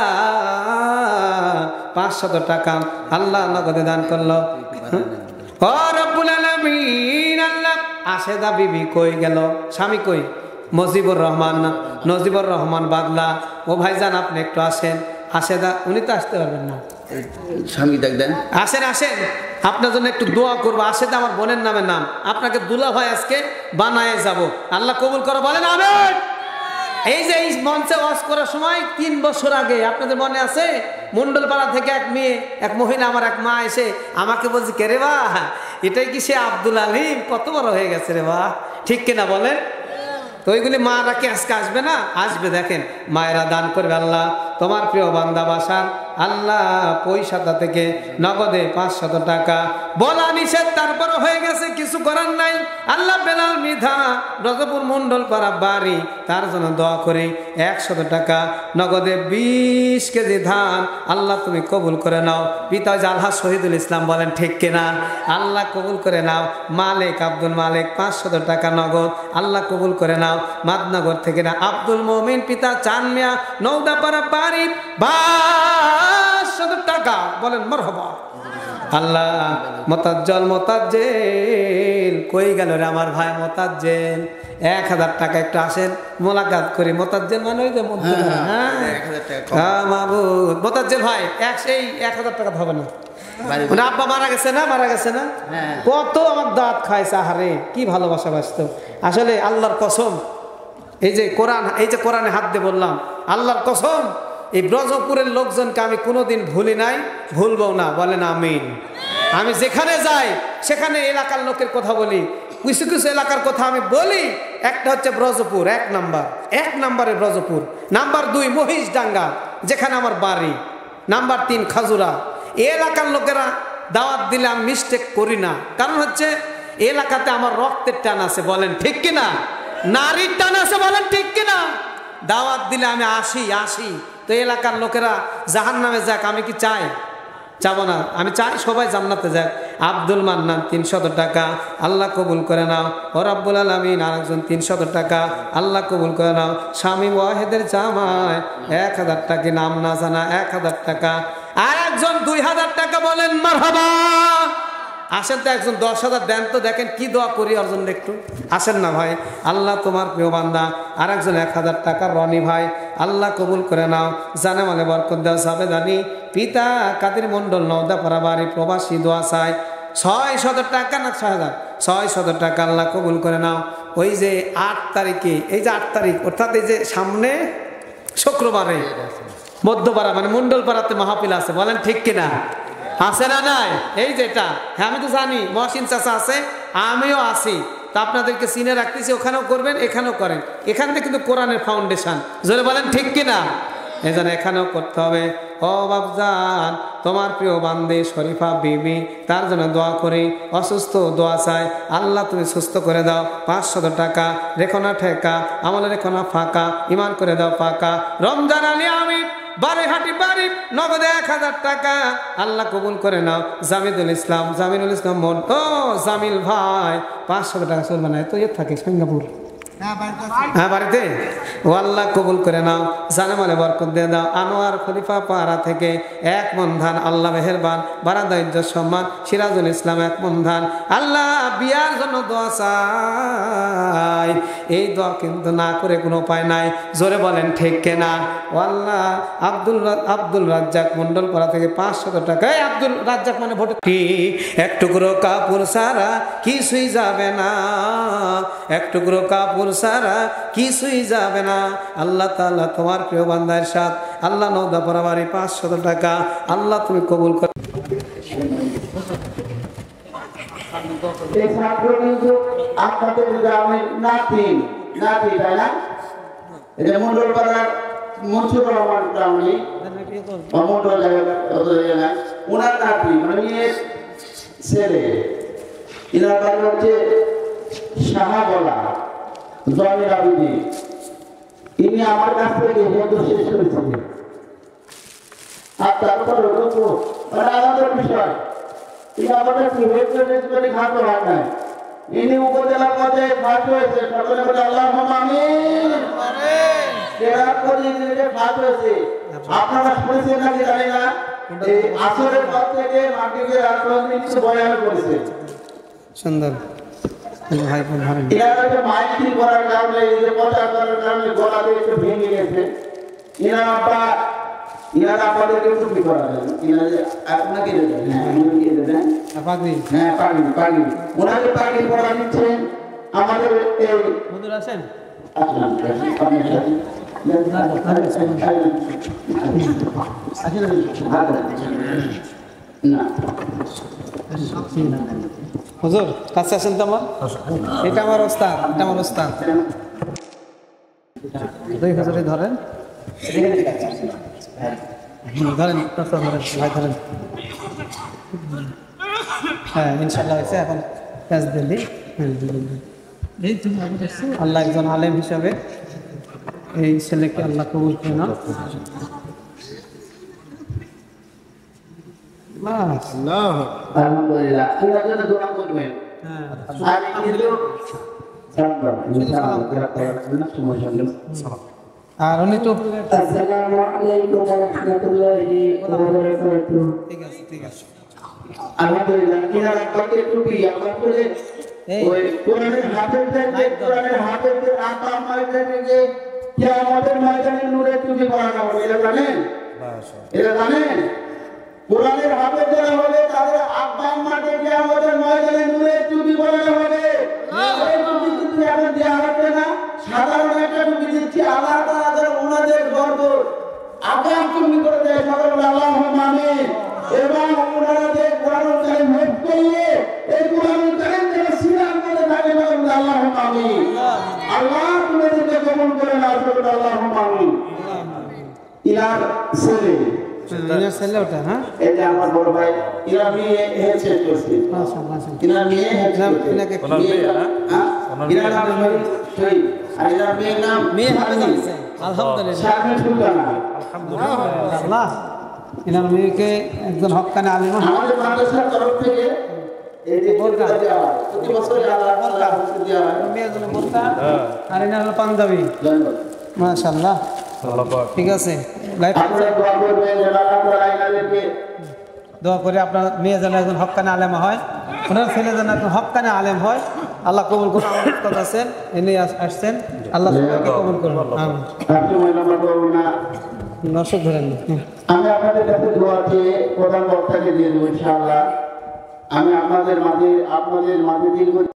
500 টাকা আল্লাহ নগদে দান করলো। ও রব্বুল আলামিন, আল্লাহ আশেদা বিবি কই গেল, স্বামী কই? মজিবুর রহমান না, নজিবুর রহমান বাদলা। ও ভাইজান আপনি একটু আসেন। আশেদা উনি তো আসতে পারবেন না, স্বামী দেখবেন। আসেন আসেন, আপনার জন্য একটু দোয়া করবো। আশেদা আমার বোনের নামের নাম, আপনাকে দুলা ভাই আজকে বানায় যাব, আল্লাহ কবুল করো, বলেন আমিন। এই যে এই মঞ্চে ওয়াজ করার সময় 3 বছর আগে আপনাদের মনে আছে, মন্ডলপাড়া থেকে এক মহিলা আমার এক মা এসে আমাকে বলছে, কে রে বা এটাই কি সে আব্দুল আলিম, কত বড় হয়ে গেছে রে বা, ঠিক কিনা বলেন? তো ওইগুলি মারা কি আজকে আসবে না? আসবে। দেখেন মায়েরা দান করবে। আল্লাহ তোমার প্রিয় বান্দা বাসান আল্লাহ পয়সাটা থেকে নগদে 500 টাকা বলা নিষেধ, তারপরও হয়ে গেছে, কিছু করার নাই। আল্লাহ বেলাল মৃধা ব্রজপুর মন্ডল পাড়া বাড়ি, তার জন্য দোয়া করি 100 টাকা নগদে 20 কেজি ধান আল্লাহ তুমি কবুল করে নাও। পিতা আলহাজ শহীদুল ইসলাম, বলেন ঠিক কিনা? আল্লাহ কবুল করে নাও। মালিক আব্দুল মালিক 500 টাকা নগদ আল্লাহ কবুল করে নাও। মাদনগর থেকে না আব্দুল মমিন পিতা চান মিয়া নৌদাপাড়া বাড়ি 500 টাকা, বলেন মারহাবা। আল্লাহ মোতাজ্জেল কই গেল রে আমার ভাই মোতাজ্জেল, 1000 টাকা একটু আসেন, মোলাকাত করি। মোতাজ্জেল মানে ওই যে মাহবুব মোতাজ্জেল ভাই, সেই 1000 টাকা হবে না, আব্বা মারা গেছে না, মারা গেছে না, কত আমার দাঁত খাইছে, আহারে কি ভালোবাসা বাসত। আসলে আল্লাহর কসম, এই যে কোরআনে হাত দিয়ে বললাম, আল্লাহর কসম এই ব্রজপুরের লোকজনকে আমি কোনোদিন ভুলি নাই, ভুলবো না, বলেন আমিন। আমি যেখানে যাই সেখানে এলাকার লোকের কথা বলি, কিছু কিছু এলাকার কথা আমি বলি। একটা হচ্ছে ব্রজপুর, 1 নম্বরে ব্রজপুর। নাম্বার 2 মহিষডাঙ্গা, যেখানে আমার বাড়ি। নাম্বার 3 খাজুরা। এই এলাকার লোকেরা দাওয়াত দিলে আমি মিস্টেক করি না, কারণ হচ্ছে এলাকাতে আমার রক্তের টান আছে, বলেন ঠিক কিনা? নারীর টান আছে, বলেন ঠিক কিনা? দাওয়াত দিলে আমি আসি। তো এলাকার লোকেরা জাহান্নামে যাক, আমি কি চাই? চাবো না, আমি চাই সবাই জান্নাতে যাক। আব্দুল মান্নান 300 টাকা আল্লাহ কবুল করে নাও। ও রাব্বুল আলামিন আরেকজন 300 টাকা আল্লাহ কবুল করে নাও। স্বামী ওয়াহেদের জামায় 1000 টাকা, নাম না জানা 1000 টাকা। আর একজন 2000 টাকা, বলেন মারহাবা। আসেন তো একজন 10,000 দেন তো, দেখেন কি দোয়া করি ওর জন্য একটু। আসেন না ভাই, আল্লাহ তোমার প্রিয় বান্দা। আর একজন 1000 টাকা রনি ভাই আল্লাহ কবুল করে নাও, জানে মানে বরকত দাও। সাবেদানি পিতা কাদের মন্ডল নওদাপাড়া বাড়ি প্রবাসী, দোয়া চাই 600 টাকা না 600 টাকা আল্লাহ কবুল করে নাও। ওই যে 8 তারিখে, এই যে 8 তারিখ অর্থাৎ এই যে সামনে শুক্রবারে মধ্যপাড়া মানে মন্ডলপাড়াতে মাহফিল আছে, বলেন ঠিক কিনা? আছে না নাই? এই যেটা, হ্যাঁ আমি তো জানি মহসিন চাচা আছে, আমিও আছি, তা আপনাদেরকে চিনে রাখতেছি। ওখানেও করবেন, এখানেও করেন। এখান থেকে কিন্তু কোরআনের ফাউন্ডেশন, জোরে বলেন ঠিক কিনা? এই জন্য এখানেও করতে হবে। ও বাবজান তোমার প্রিয় বান্দে শরীফা বিবি, তার জন্য দোয়া করি। অসুস্থ, দোয়া চাই, আল্লাহ তুমি সুস্থ করে দাও। 500 টাকা রেখো না ঠেকা, আমলে রেখো না ফাঁকা, ইমান করে দাও পাকা। রমজান আলী আমি বারেহাটি বাড়ি নগদে 1000 টাকা আল্লাহ কবুল করে নাও। জামিনুল ইসলাম মন, ও জামিল ভাই 500 টাকা চলবে না, তো থাকে সিঙ্গাপুর হ্যাঁ বাড়িতে। ও আল্লাহ কবুল করে নাও, জানেমালে বরকত দিয়ে দাও। আনোয়ার খলিফা পাড়া থেকে 1 মণ ধান, আল্লাহ মেহেরবান, বারাদা ইজ্জত সম্মান, সিরাজুল ইসলাম 1 মণ ধান। আল্লাহ বিয়ার জন্য দোয়া চাই, এই দোয়া কিন্তু না করে কোনো উপায় নাই, জোরে বলেন ঠিক কেনা। ও আল্লাহ আব্দুল রাজ্জাক মন্ডল পাড়া থেকে 500 টাকা। এই আব্দুল রাজ্জাক মানে ভোট কি, এক টুকরো কাপড় সারা কিছুই যাবে না, এক টুকরো কাপড় সারা কিছুই যাবে না। আল্লাহ তাআলা তোমার প্রিয় বান্দার সাথ আল্লাহ নওদা পরাবারি 500 টাকা আল্লাহ তুমি কবুল করো। এই ছাত্র কিন্তু আপনাদের গ্রামের নাতি তাই না? এটা মন্ডল পাড়ার মনসুর রহমান গ্রামে মন্ডল জায়গা ওনার নাতি মানে মেয়ের ছেলে। এনার বাড়ি হচ্ছে শাহাবলা জয়নুল আবেদিন। ইনি আমার কাছ থেকে হিন্দু শেষ করেছিলেন। আর তারপর মানে আমাদের বিষয় আমাদের করে খাতে হয় না। ইনি উপজেলা পর্যায়ে ফার্স্ট হয়েছে, সকলে বলে আল্লাহুম্মা আমিন। ফার্স্ট হয়েছে, আপনারা শুনেছেন নাকি জানি না, এই আসরের পর থেকে মাটিকে আসর কিছু বয়ান করেছে। সুন্দর মাইকিং করার কারণে প্রচার করার কারণে গলা দিয়ে একটু ভেঙে গেছে। ইনারা আপনাদেরকে টুপি করা যায়, আপনাকে পাগড়ি ওনাকে পাগড়ি পরা দিচ্ছেন আমাদের এই হুজুর আছেন না হুজুর কাছে আসেন তো আমার, এটা আমার ওস্তাদ, এটা আমার ওস্তাদ। দুই হুজুরে ধরেন ধরেন ভাই ধরেন। হ্যাঁ ইনশাল্লাহ হয়েছে, এখন কাজ দিলি। আল্লাহ একজন আলেম হিসাবে এই ছেলেকে আল্লাহ কবুল করে না। আলহামদুলিল্লাহ দোয়া করবেন। আর উনি তো আসসালামু আলাইকুম ওয়া রাহমাতুল্লাহি ওয়া বারাকাতুহু। ঠিক আছে ঠিক আছে। আলহামদুলিল্লাহ কিনারা পাকে টুপি আমরা করে ওই কোরআনের হাফেজদের আকা ময়দানে কিয়ামতের ময়দানে নূরে টুপি পরানো হবে, এটা জানেন? এটা জানেন? কোরআনের হাফেজরা হবে তাদের আব্বা আম্মাকে কিয়ামতের ময়দানে নূরে টুপি পরানো হবে। এই টুপি কিন্তু এখন দেয়া হচ্ছে না, সাধারণ একটা টুপি দিচ্ছি। আল্লাহ তাআলা ওনাদের গর্ব আগাম তুমি করে দেয়, সকল আল্লাহুম্মা আমিন। এবং ওনারা যে কোরআনুল কারীম হেফজ করলে এই কোরআনুল কারীম যেন সিনার মধ্যে থাকে, আল্লাহুম্মা আমিন। আল্লাহ তোমাদেরকে কবুল করে নাও, সকল আল্লাহুম্মা আমিন। ইনার ছেলে ইনার ছেলে ওটা, হ্যাঁ এই যে আমার বড় ভাই ইনার মেয়ে হেছে করছে, ইনার মেয়ে হেছে ইনাকে ইনার নাম শহীদ আর ইনার মেয়ের নাম মেয়ে হাফেজ আছে আলহামদুলিল্লাহ। শারমিন সুলতানা। আল্লাহ ইনার মেয়েকে একজন হক্কানি আলিম আমাদের মাদ্রাসার তরফ থেকে এই যে বোরকা দেওয়া হয়, প্রতি বছর আল্লাহ বোরকা দেওয়া হয়। মেয়ের জন্য বোরকা আর ইনার হলো পাঞ্জাবি। ধন্যবাদ। মাশাআল্লাহ ঠিক আছে। আপনারা দোয়া করবেন যেন আল্লাহ তাআলা ইনাদেরকে দোয়া করে আপনার মেয়ে যেন একজন হক্কানি আলেম হয়, ওনার ছেলে যেন একজন হক্কানি আলেম হয়। আল্লাহ কবুল করুন। আমার উস্তাদ আছেন, এনে আসছেন, আল্লাহ সবাইকে কবুল করুন। আমিন। আপনি মহিলা করুন না, দর্শক ধরেন। আমি আপনাদের কাছে দোয়া চেয়ে প্রধান বক্তাকে দিয়ে দেবো ইনশাআল্লাহ। আমি আপনাদের মাঝে দীর্ঘ